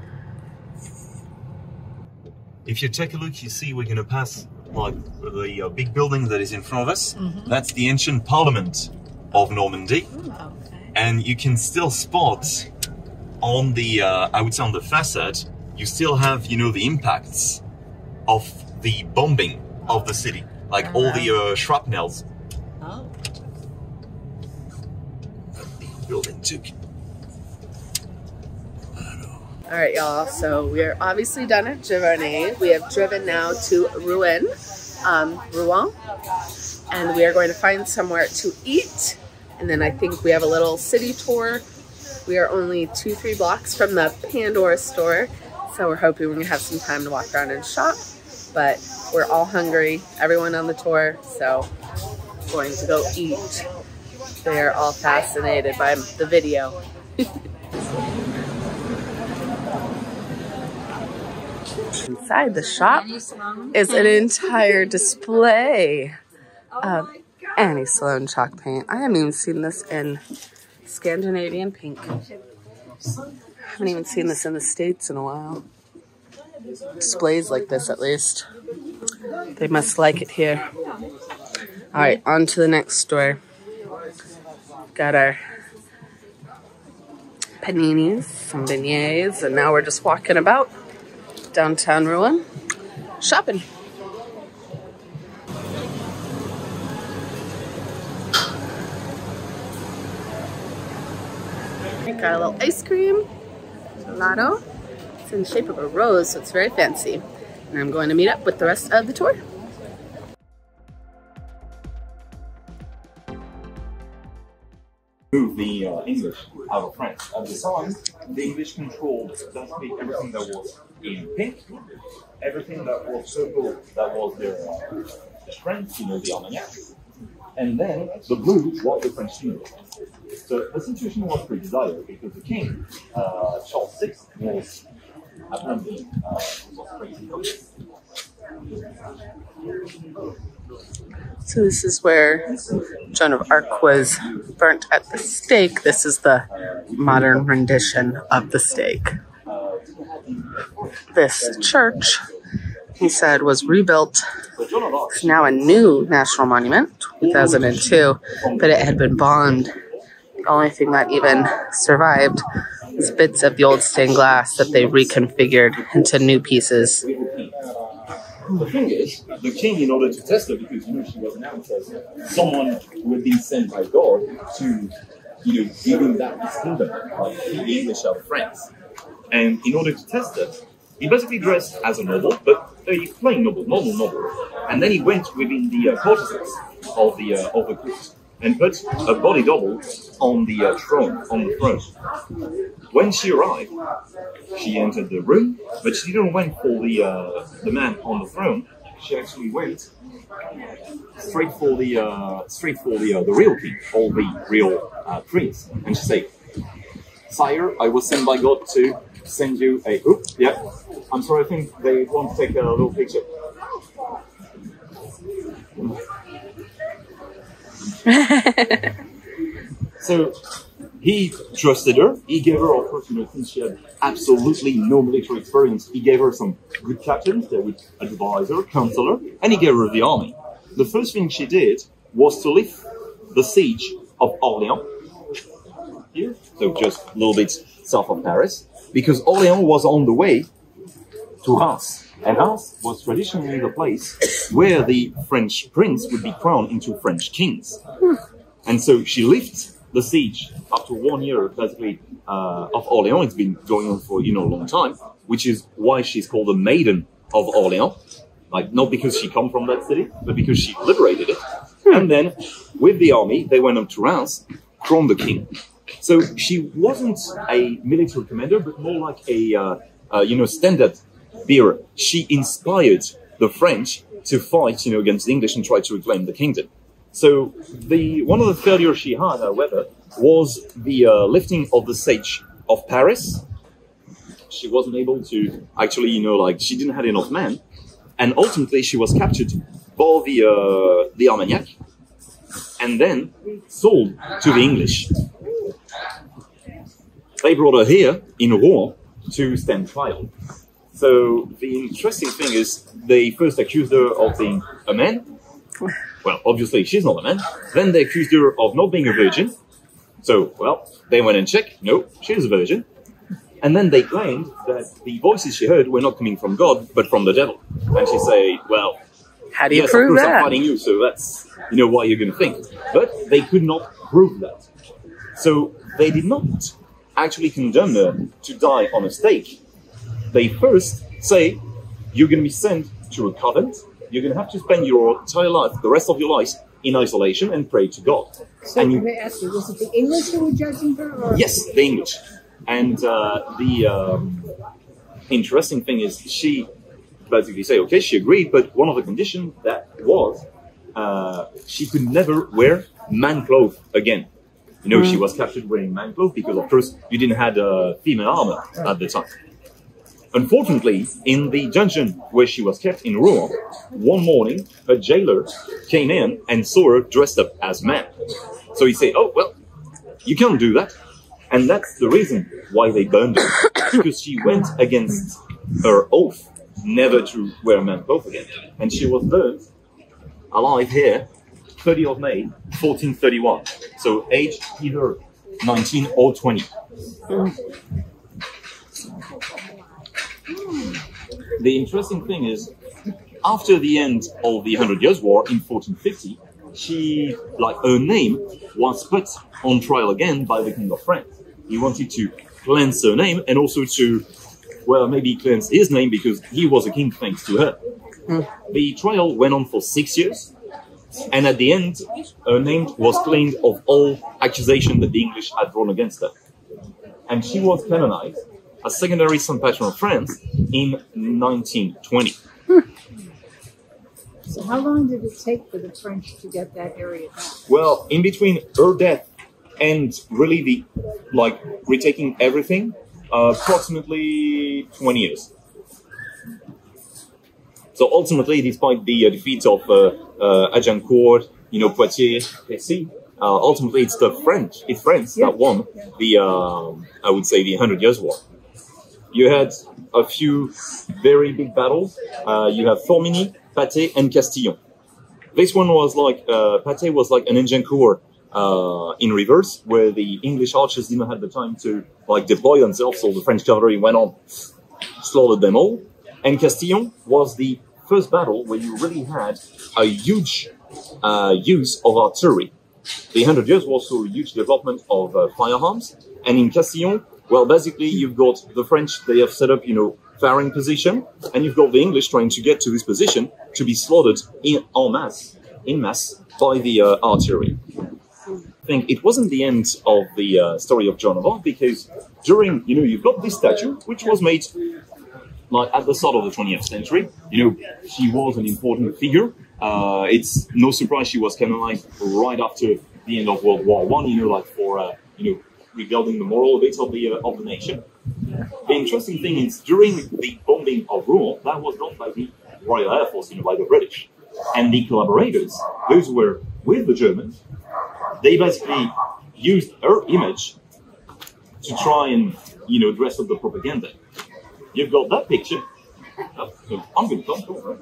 If you take a look, you see we're going to pass like the uh, big building that is in front of us. Mm-hmm. That's the ancient Parliament of Normandy. Ooh, okay. And you can still spot on the, uh, I would say on the facade, you still have, you know, the impacts of the bombing of the city. Like uh-huh. all the uh, shrapnels. Oh. The building took. All right, y'all, so we're obviously done at Giverny. We have driven now to Rouen, um, Rouen, and we are going to find somewhere to eat. And then I think we have a little city tour. We are only two, three blocks from the Pandora store, so we're hoping we're gonna have some time to walk around and shop. but we're all hungry, everyone on the tour, so we're going to go eat. They're all fascinated by the video. Inside the shop is an entire display of Annie Sloan chalk paint. I haven't even seen this in Scandinavian pink. I haven't even seen this in the States in a while. Displays like this, at least. They must like it here. All right, on to the next store. Got our paninis, some beignets, and now we're just walking about downtown Rouen, shopping. Got a little ice cream, gelato. It's in the shape of a rose, so it's very fancy. And I'm going to meet up with the rest of the tour. Move the uh, English out of France. At the time, the English controlled basically everything that was in pink, everything that was purple, that was their uh, strength, you know, the Armagnac, and then the blue was the French kingdom. So the situation was pretty dire because the king, uh, Charles the Sixth, was apparently uh, was crazy. So this is where Joan of Arc was burnt at the stake. This is the modern rendition of the stake. This church, he said, was rebuilt. It's now a new national monument, two thousand two, but it had been bombed. The only thing that even survived was bits of the old stained glass that they reconfigured into new pieces. The thing is, the king, in order to test her, because you know she was announced as someone who had been sent by God to, you know, give him that his kingdom, like the English of France. And in order to test her, he basically dressed as a noble, but a plain noble, normal noble. And then he went within the uh, courtesans of the uh, of the court and put a body double on the uh, throne, on the throne. When she arrived, she entered the room, but she didn't went for the uh, the man on the throne. She actually went straight for the uh, straight for the uh, the real king, or the real uh, prince, and she said, "Sire, I was sent by God to send you a." Oops, yeah. I'm sorry. I think they want to take a little picture. So he trusted her. He gave her, of course, you know, since she had absolutely no military experience, he gave her some good captains that would advise her, counsel her, and he gave her the army. The first thing she did was to lift the siege of Orléans, here, so just a little bit south of Paris, because Orléans was on the way to Reims. And Reims was traditionally the place where the French prince would be crowned into French kings. And so she lifted the siege after one year, basically, uh, of Orléans. It's been going on for, you know, a long time, which is why she's called the Maiden of Orléans. Like, not because she come from that city, but because she liberated it. And then, with the army, they went up to Reims, crowned the king. So she wasn't a military commander, but more like a, uh, uh, you know, standard bearer. She inspired the French to fight, you know, against the English and try to reclaim the kingdom. So the one of the failures she had, however, was the uh, lifting of the siege of Paris. She wasn't able to actually, you know, like she didn't have enough men, and ultimately she was captured by the uh, the Armagnac, and then sold to the English. They brought her here in Rouen to stand trial. So the interesting thing is they first accused her of being a man. Well, obviously she's not a man. Then they accused her of not being a virgin. So, well, they went and checked. No, she is a virgin. And then they claimed that the voices she heard were not coming from God, but from the devil. And she said, well, how do you yes, prove of course that? I'm fighting you, so that's, you know, what you're going to think. But they could not prove that. So they did not actually condemn her to die on a stake. They first say, you're going to be sent to a convent. You're going to have to spend your entire life, the rest of your life, in isolation and pray to God. So and you, you, may ask you, was it the English who were judging her? Or? Yes, the English. And uh, the um, interesting thing is she basically said, okay, she agreed, but one of the conditions that was uh, she could never wear man clothes again. You know, mm. she was captured wearing man clothes because, of course, you didn't have uh, female armor at the time. Unfortunately, in the dungeon where she was kept in Rouen, one morning, a jailer came in and saw her dressed up as man. So he said, oh, well, you can't do that. And that's the reason why they burned her, because she went against her oath never to wear man clothes again. And she was burned alive here, thirtieth of May, fourteen thirty-one. So age either nineteen or twenty. Mm. The interesting thing is, after the end of the Hundred Years' War in fourteen fifty, she, like, her name was put on trial again by the King of France. He wanted to cleanse her name and also to, well, maybe cleanse his name because he was a king thanks to her. Mm. The trial went on for six years, and at the end, her name was cleaned of all accusations that the English had drawn against her. And she was canonized as secondary Saint Patron of France in nineteen twenty. Hmm. So how long did it take for the French to get that area back? Well, in between her death and really the, like, retaking everything, uh, approximately twenty years. So ultimately, despite the uh, defeat of uh, uh, Agincourt, you know, Poitiers, Betsy, uh, ultimately it's the French, it's France yeah. that won the, uh, I would say, the Hundred Years' War. You had a few very big battles. Uh, you have Formigny, Patay, and Castillon. This one was like, uh, Patay was like an Agincourt uh, in reverse, where the English archers didn't have the time to, like, deploy themselves, so the French cavalry went on, slaughtered them all. And Castillon was the first battle where you really had a huge uh, use of artillery. The Hundred Years was also a huge development of uh, firearms. And in Castillon, well, basically, you've got the French, they have set up, you know, firing position, and you've got the English trying to get to this position to be slaughtered in en masse, in masse, by the uh, artillery. I think it wasn't the end of the uh, story of Joan of Arc, because during, you know, you've got this statue, which was made like at the start of the twentieth century. You know, she was an important figure. Uh, it's no surprise she was canonized right after the end of World War One. You know, like for uh, you know, rebuilding the moral bit of the uh, of the nation. The interesting thing is, during the bombing of Rouen, that was done by the Royal Air Force, you know, by the British, and the collaborators, those who were with the Germans, they basically used her image to try and, you know, dress up the propaganda. You've got that picture. Oh, I'm going to come over.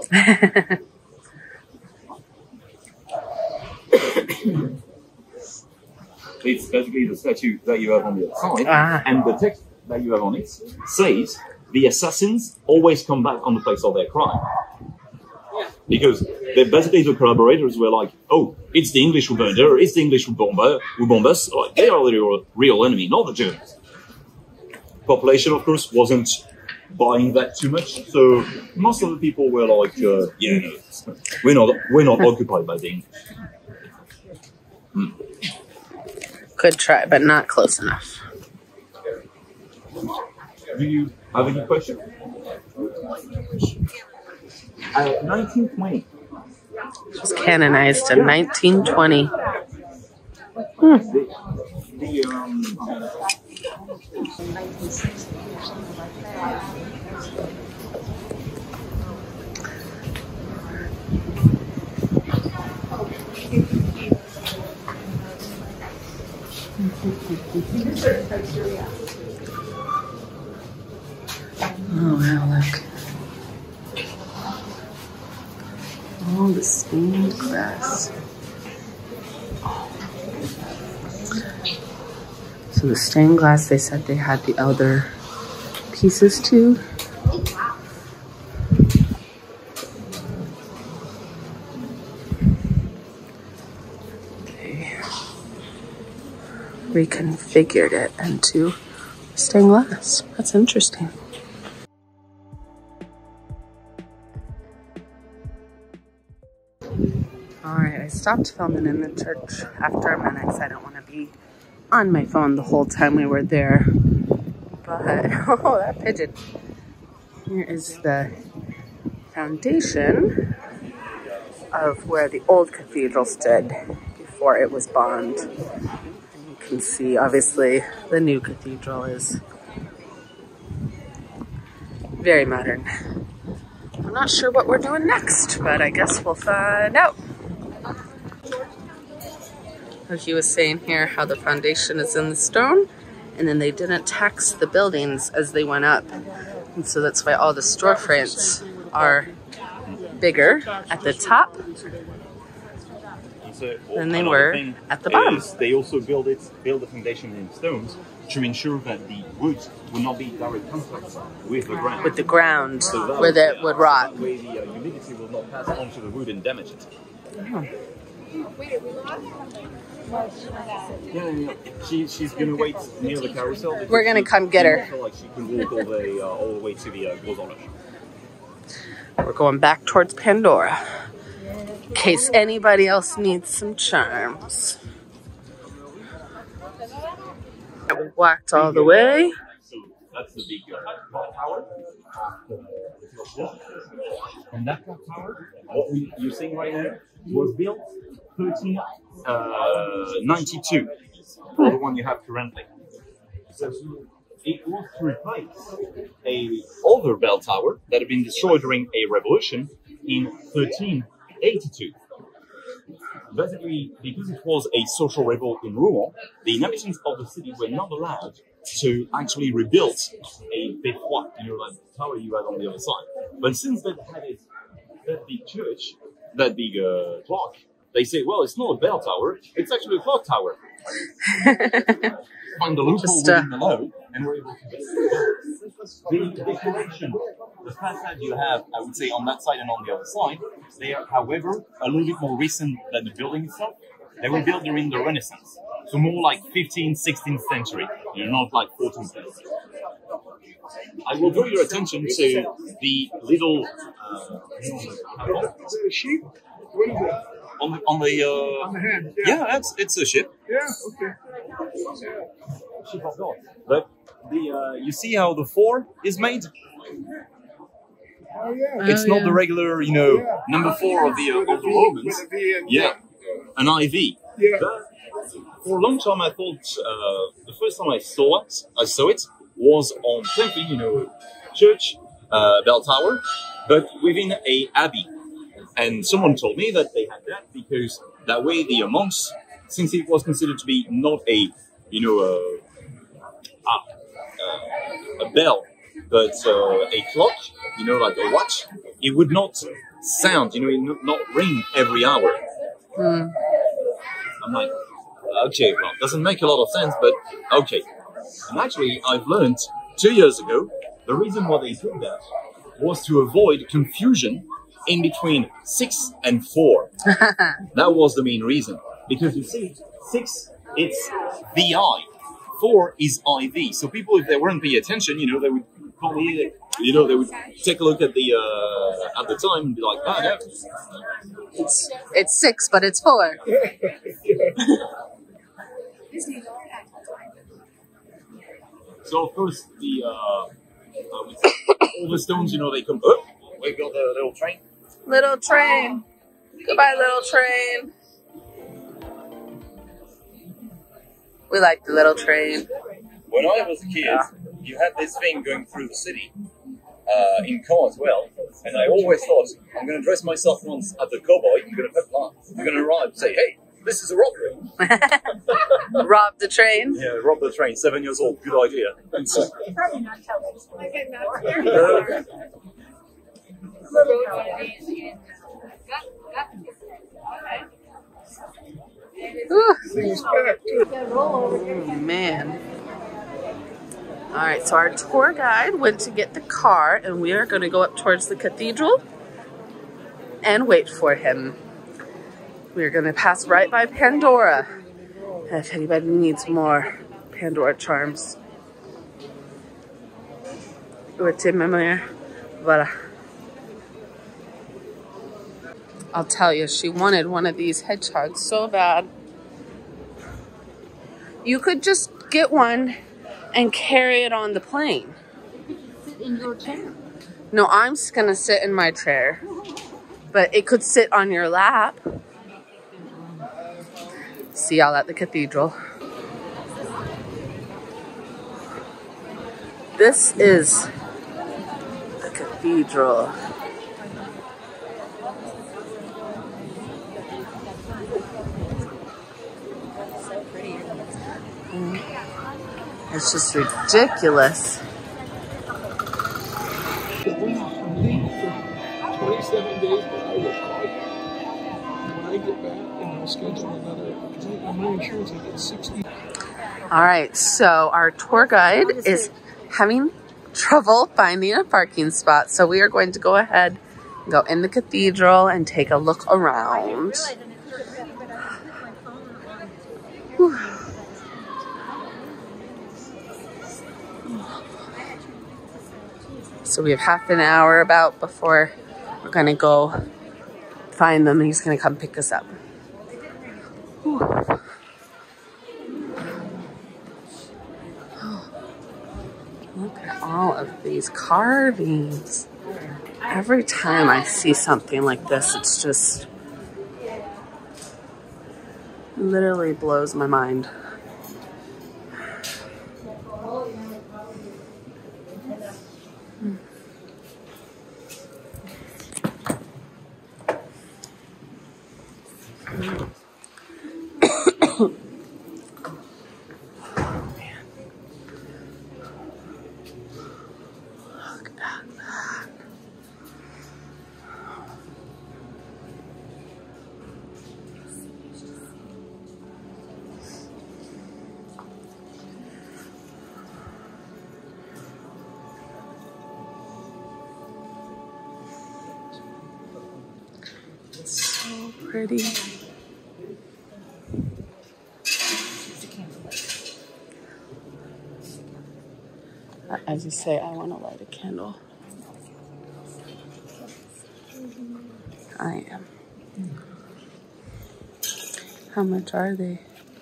It's basically the statue that you have on the other side, ah. and the text that you have on it says, "The assassins always come back on the place of their crime." Because they basically, the collaborators were like, "Oh, it's the English who burned her, it's the English who bomb her, who bomb us. Like, they are the real, real enemy, not the Germans." Population, of course, wasn't buying that too much, so most of the people were like, uh, "Yeah, no, we're not, we're not occupied by the English." Hmm. Could try, but not close enough. Do you have any questions? Uh, nineteen twenty. She was canonized in nineteen twenty. Hmm. The, the, um, nineteen sixty or something like that. Oh wow, look. All the stained glass. So the stained glass, they said they had the other pieces too. They reconfigured it into stained glass. That's interesting. Alright, I stopped filming in the church after a minute because I don't want to be on my phone the whole time we were there. But, oh, that pigeon. Here is the foundation of where the old cathedral stood before it was bombed. And you can see, obviously, the new cathedral is very modern. I'm not sure what we're doing next, but I guess we'll find out. He was saying here how the foundation is in the stone, and then they didn't tax the buildings as they went up. And so that's why all the storefronts are bigger at the top so, than they were at the bottom. They also build it, build the foundation in stones to ensure that the wood will not be direct contact with the ground. With the ground, so that, where it yeah, would rot. That way the uh, humidity will not pass onto the wood and damage it. Oh. Yeah, yeah. She, she's gonna wait near the carousel. We're gonna come get her. Feel like she can walk all the, uh, all the way to the uh, Gros Horloge. We're going back towards Pandora, in case anybody else needs some charms. We walked all the way. So that's the big uh, tower. And that tower, what we, you're seeing right now, was built thirteen ninety-two, the one you have currently. So it was to replace a older bell tower that had been destroyed during a revolution in thirteen eighty-two. Basically, because it was a social revolt in Rouen, the inhabitants of the city were not allowed to actually rebuild a beffroi, you know, like the tower you had on the other side. But since they had it, that big church, that big uh, clock, they say, well, it's not a bell tower, it's actually a clock tower. Find the loophole Just, uh, within the law, and we're able to get the decoration, the facade you have, I would say, on that side and on the other side, they are, however, a little bit more recent than the building itself. They were built during the Renaissance, so more like fifteenth, sixteenth century, you know, not like fourteenth century. I will draw your attention to the little uh, sheep? What is it? on the on the, uh, On the hand, yeah. yeah, it's it's a ship. Yeah, okay. Ship of God. But the uh, you see how the four is made? Oh, yeah. It's Oh, not yeah. the regular, you know, Yeah. number four of the uh, With a of the V, Romans. with a V and- Yeah, an I V. Yeah. But for a long time, I thought uh, the first time I saw it, I saw it was on Tempe, you know, church uh, bell tower, but within a abbey. And someone told me that they had that because that way the uh, monks, since it was considered to be not a, you know, uh, ah, uh, a bell, but uh, a clock, you know, like a watch, it would not sound, you know, it would not ring every hour. Mm. I'm like, okay, well, doesn't make a lot of sense, but okay. And actually, I've learned two years ago, the reason why they did that was to avoid confusion in between six and four. That was the main reason. Because you see, six, it's V I. Four is I V. So people, if they weren't paying attention, you know, they would probably, you know, they would take a look at the uh, at the time and be like, ah, no. It's, it's six, but it's four. So of course the uh, uh, all the stones, you know, they come up. We got the little train. Little train. Goodbye, little train. We like the little train. When I was a kid, Yeah. you had this thing going through the city, uh, in Caen as well, and I always thought, I'm going to dress myself once as a cowboy, I'm going to put on, I'm going to arrive and say, hey, this is a robbery. Rob the train. Yeah, rob the train, seven years old, good idea. Probably not tell us. I cannot hear Ooh. Things back, too. Oh, man. All right, so our tour guide went to get the car, and we are going to go up towards the cathedral and wait for him. We're going to pass right by Pandora if anybody needs more Pandora charms. Voilà. I'll tell you, she wanted one of these hedgehogs so bad. You could just get one and carry it on the plane. in your chair. No, I'm just gonna sit in my chair. But it could sit on your lap. See y'all at the cathedral. This is the cathedral. It's just ridiculous. twenty-seven days, but I will call you when I get back and I'll schedule another. Because on my insurance, I get sixty. All right, so our tour guide is having trouble finding a parking spot. So we are going to go ahead and go in the cathedral and take a look around. Whew. So we have half an hour about before we're gonna go find them and he's gonna come pick us up. Whew. Look at all of these carvings. Every time I see something like this, it's just literally blows my mind. So pretty. As you say, I want to light a candle. I am. How much are they?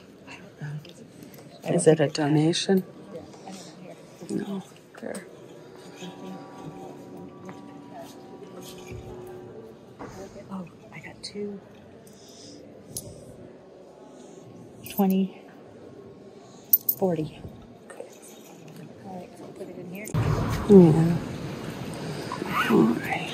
Is it a donation? No, they're. Oh, I got two. twenty, forty. All right, so I'll put it in here. Yeah. All right.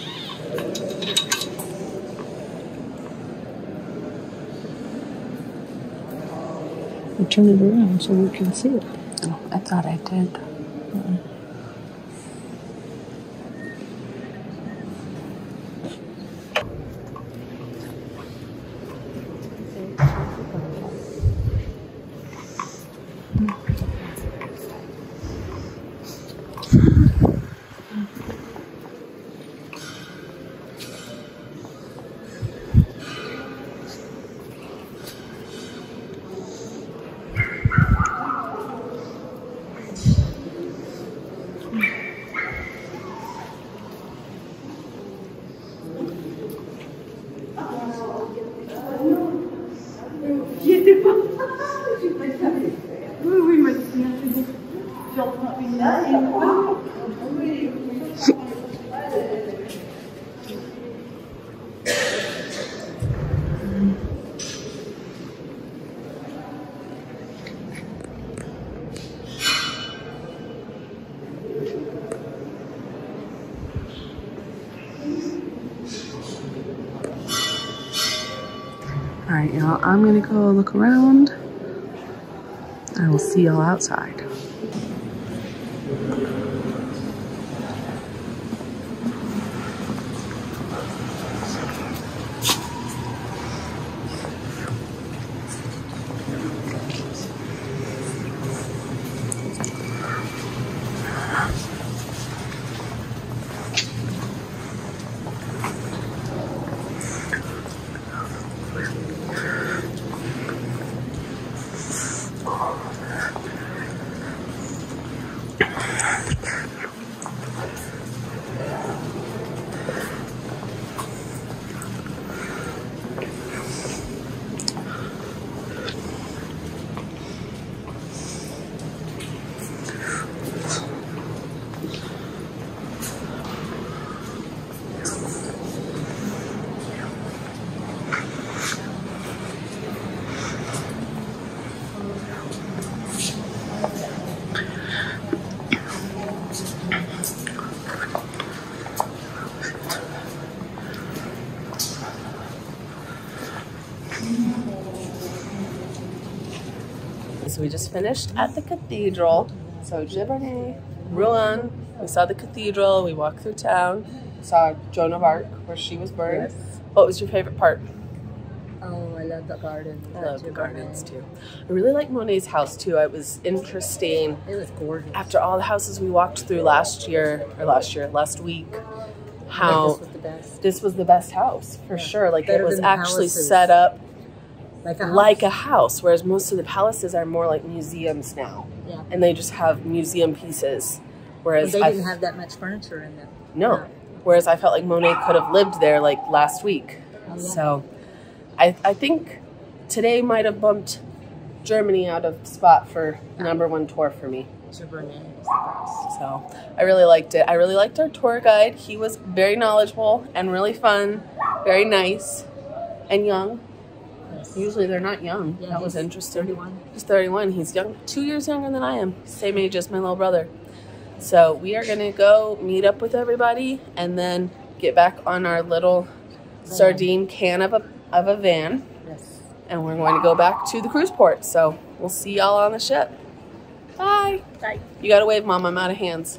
We'll turn it around so we can see it. Oh, I thought I did. Uh-uh. All right, y'all, I'm gonna go look around. I will see y'all outside. because we just finished at the cathedral. So Giverny, Rouen, we saw the cathedral, we walked through town, saw Joan of Arc where she was burned. Yes. What was your favorite part? Oh, I love the garden. I love the gardens too. I really like Monet's house too. It was interesting. It was gorgeous. After all the houses we walked through last year, or last year, last week, how this was the best. This was the best house for yeah. sure. Like Better it was actually palaces. set up like a, like a house, whereas most of the palaces are more like museums now. Yeah. And they just have museum pieces. Whereas well, they didn't I've, have that much furniture in them. No. no. Whereas I felt like Monet could have lived there like last week. Oh, yeah. So I, I think today might have bumped Germany out of spot for number one tour for me. So I really liked it. I really liked our tour guide. He was very knowledgeable and really fun, very nice and young. Yes. Usually they're not young. Yeah, that was interesting. thirty-one. He's thirty-one. He's young, two years younger than I am. Same age as my little brother. So we are gonna go meet up with everybody and then get back on our little van. sardine can of a of a van. Yes. And we're going to go back to the cruise port. So we'll see y'all on the ship. Bye. Bye. You gotta wave, Mom. I'm out of hands.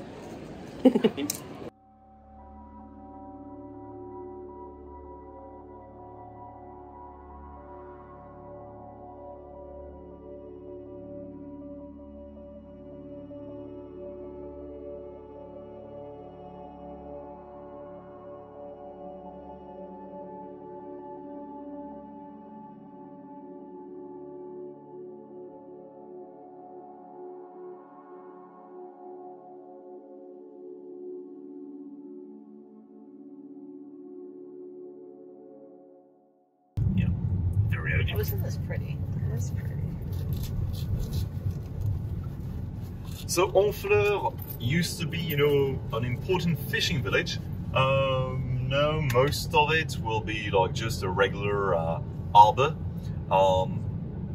Wasn't this pretty? It is pretty. So Honfleur used to be, you know, an important fishing village. Um, now most of it will be like just a regular uh, harbor. Um,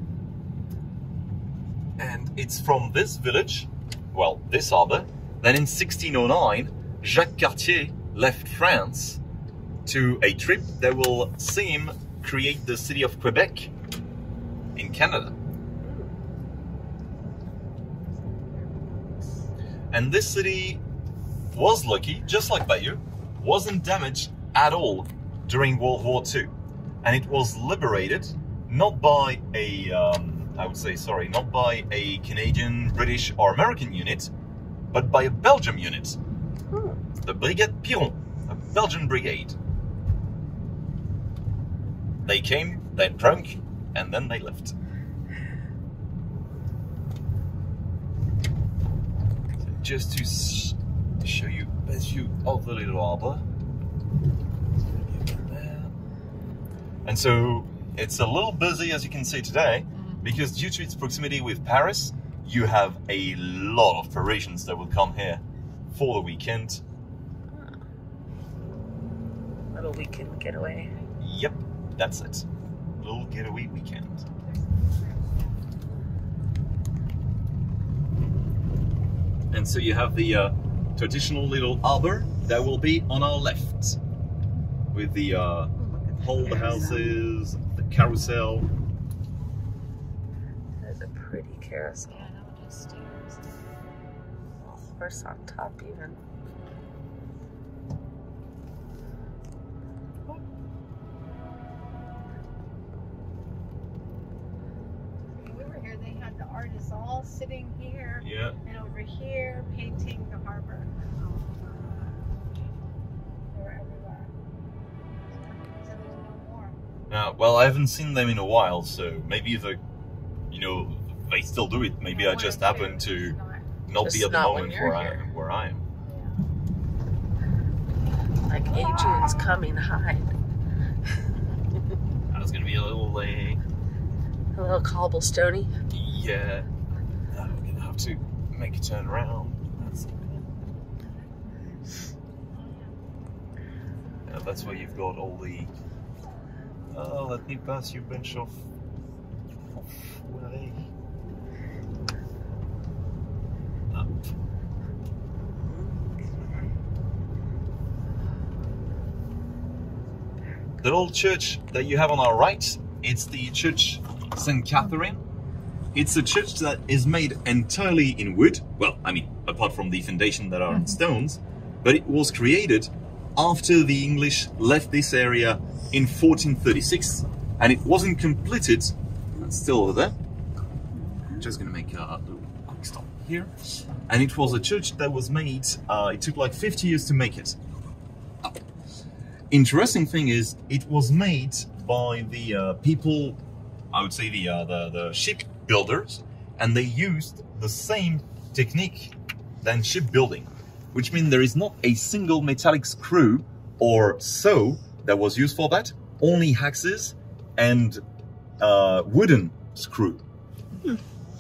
and it's from this village, well, this harbor, that in sixteen oh nine, Jacques Cartier left France to a trip that will see him create the city of Quebec in Canada. And this city was lucky, just like Bayeux, wasn't damaged at all during World War Two. And it was liberated not by a, um, I would say, sorry, not by a Canadian, British or American unit, but by a Belgian unit. Hmm. The Brigade Piron, a Belgian brigade. They came, they drunk, and then they left. So just to s show you a view of the little harbor. And so it's a little busy, as you can see today, because due to its proximity with Paris, you have a lot of Parisians that will come here for the weekend. Little weekend getaway. Yep. That's it. Little getaway weekend. And so you have the uh, traditional little harbor that will be on our left, with the uh, old houses, the carousel. That's a pretty carousel. Yeah, no, just stairs. Horse on top even. The artists all sitting here yeah. and over here painting the harbor. They were everywhere. So there's no more. Uh, well, I haven't seen them in a while, so maybe the, you know, they still do it. Maybe no, I just happen to not, not be at the moment where I, where I am. Yeah. Like Adrian's coming, hide. That's gonna be a little late. A little cobblestoney. Yeah, I'm gonna have to make a turn around. That's, yeah, that's where you've got all the. Oh, let me pass you, bench of. Where are they? Up. The old church that you have on our right, it's the church Saint Catherine. It's a church that is made entirely in wood. Well, I mean, apart from the foundation that are in stones, but it was created after the English left this area in fourteen thirty-six, and it wasn't completed. It's still over there. I'm just gonna make a little quick stop here. And it was a church that was made, uh, it took like fifty years to make it. Interesting thing is, it was made by the uh, people, I would say the, uh, the, the shipbuilders, and they used the same technique than shipbuilding, which means there is not a single metallic screw or saw that was used for that, only axes and uh, wooden screw. Hmm.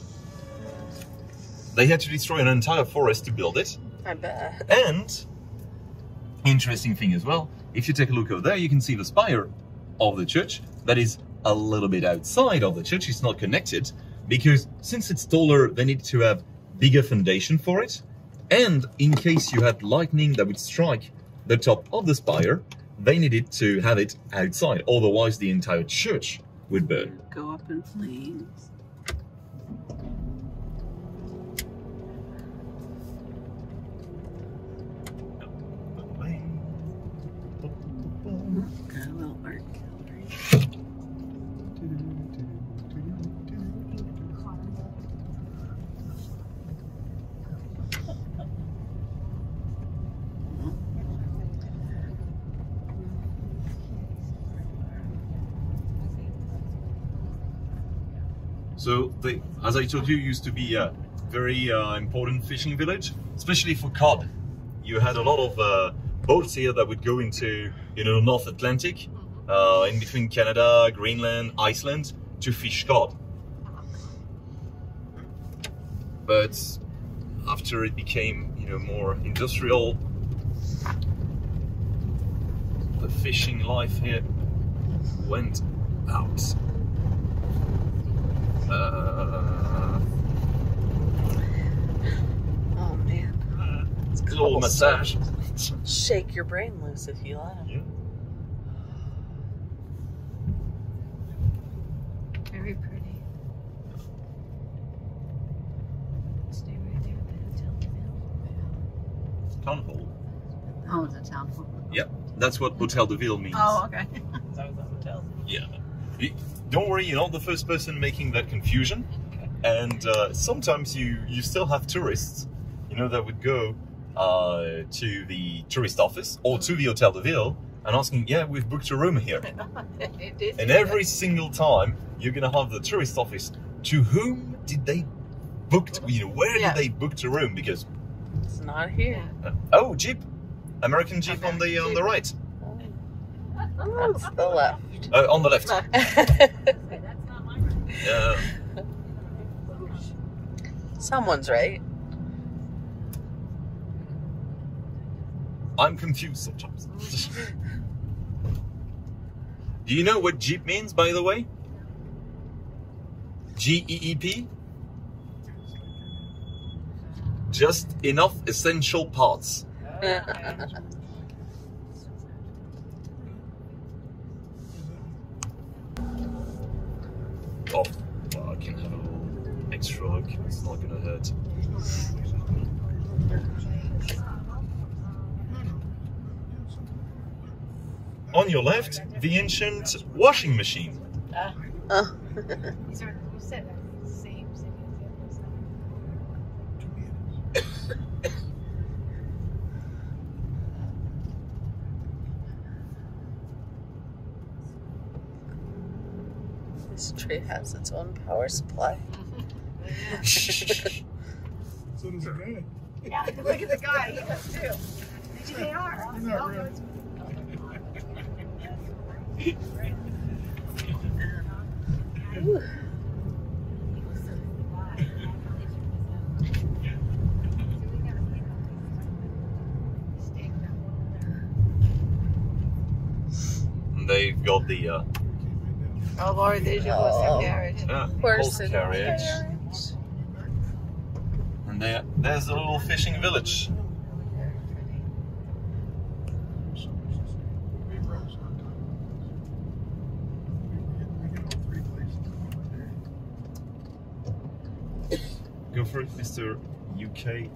They had to destroy an entire forest to build it. I bet. And, interesting thing as well, if you take a look over there, you can see the spire of the church that is a little bit outside of the church. It's not connected because since it's taller, they need to have bigger foundation for it. And in case you had lightning that would strike the top of the spire, they needed to have it outside. Otherwise, the entire church would burn. Go up in flames. So, they, as I told you, used to be a very uh, important fishing village, especially for cod. You had a lot of uh, boats here that would go into, you know, North Atlantic, uh, in between Canada, Greenland, Iceland, to fish cod. But after it became, you know, more industrial, the fishing life here went out. Uh, oh man. It's a little massage. Shake your brain loose if you let him. Yeah. Very pretty. Stay right there at the hotel. Carnival. Oh, it's a town hall. Yep, that's what Hotel de Ville means. Oh, okay. Is that what the hotel? Yeah. Don't worry, you're not the first person making that confusion. Okay. And uh, sometimes you, you still have tourists, you know, that would go uh, to the tourist office or to the Hotel de Ville and asking, yeah, we've booked a room here. And every single time you're going to have the tourist office, to whom did they book, to, you know, where yeah. did they book the room? Because it's not here. Uh, oh, Jeep. American Jeep on the, on the right. That's the left. Uh, on the left. That's not my room. Yeah. Someone's right. I'm confused sometimes. Do you know what Jeep means, by the way? G E E P? Just enough essential parts. Oh, well, I can have a little extra look. It's not going to hurt. On your left, the ancient washing machine. Uh. Oh. These are, you said that the same thing as the other. This tree has its own power supply. So does the guy. Yeah, look at the guy. He does too. They are. You're not right. Ooh. And they've got the uh, Oh Lord, there's your horse and carriage. uh, Horse horse and carriage. carriage. And there, there's a little fishing village. Go for it, Mister U K.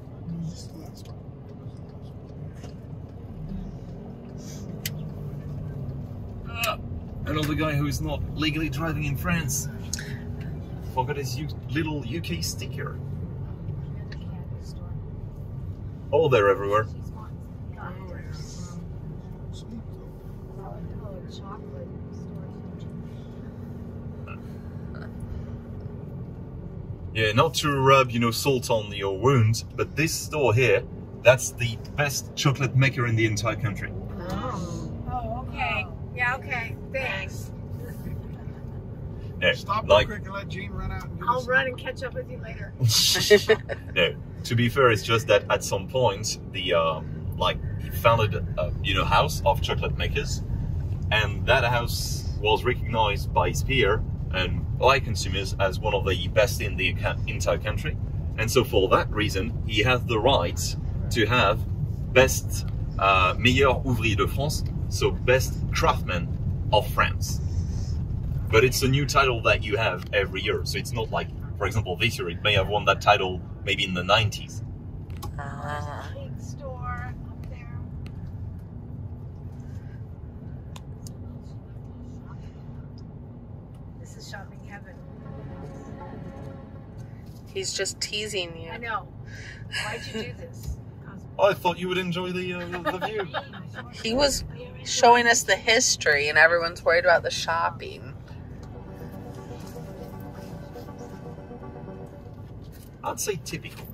Ah, another guy who is not legally driving in France. Forgot his U little U K sticker. Oh, they're everywhere. Yeah, not to rub, you know, salt on your wound, but this store here, that's the best chocolate maker in the entire country. Oh, oh okay. Yeah, okay. Thanks. No, Stop like, real quick and let Jean run out and get I'll us run and catch up with you later. no, to be fair, it's just that at some point, the, um, like, he founded a, you know, house of chocolate makers, and that house was recognized by his peer and by consumers as one of the best in the entire country. And so for that reason, he has the right to have best uh, meilleur ouvrier de France, so best craftsman of France. But it's a new title that you have every year. So it's not like, for example, this year, it may have won that title maybe in the nineties. Uh, big store up there. This is shopping heaven. He's just teasing you. I know. Why'd you do this? I thought you would enjoy the, uh, the, the view. He was showing us the history and everyone's worried about the shopping. I'd say typical.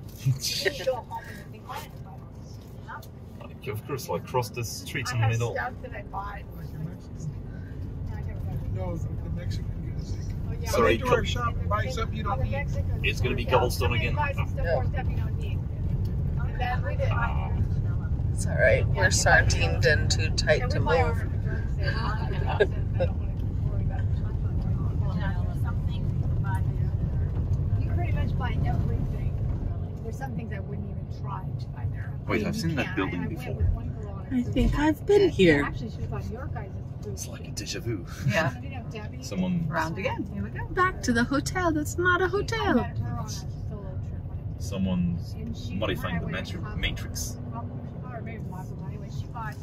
Like, of course, like cross the streets in the middle. I have stuff that I bought. No, the Mexican guys. Oh, yeah. Sorry, Come into our shop and buy something you don't need. It's going to be cobblestone again. It's alright, we're sardined and too tight to move. You pretty much buy everything. There's some things I wouldn't even try to buy there. Wait, I've seen that building before. I think I've been here. Actually, should have gone your guys' food. It's like a deja vu. Yeah. Someone, Round again. Here we go. Back to the hotel that's not a hotel. someone's modifying the matri- matrix. Or maybe Anyway, she bought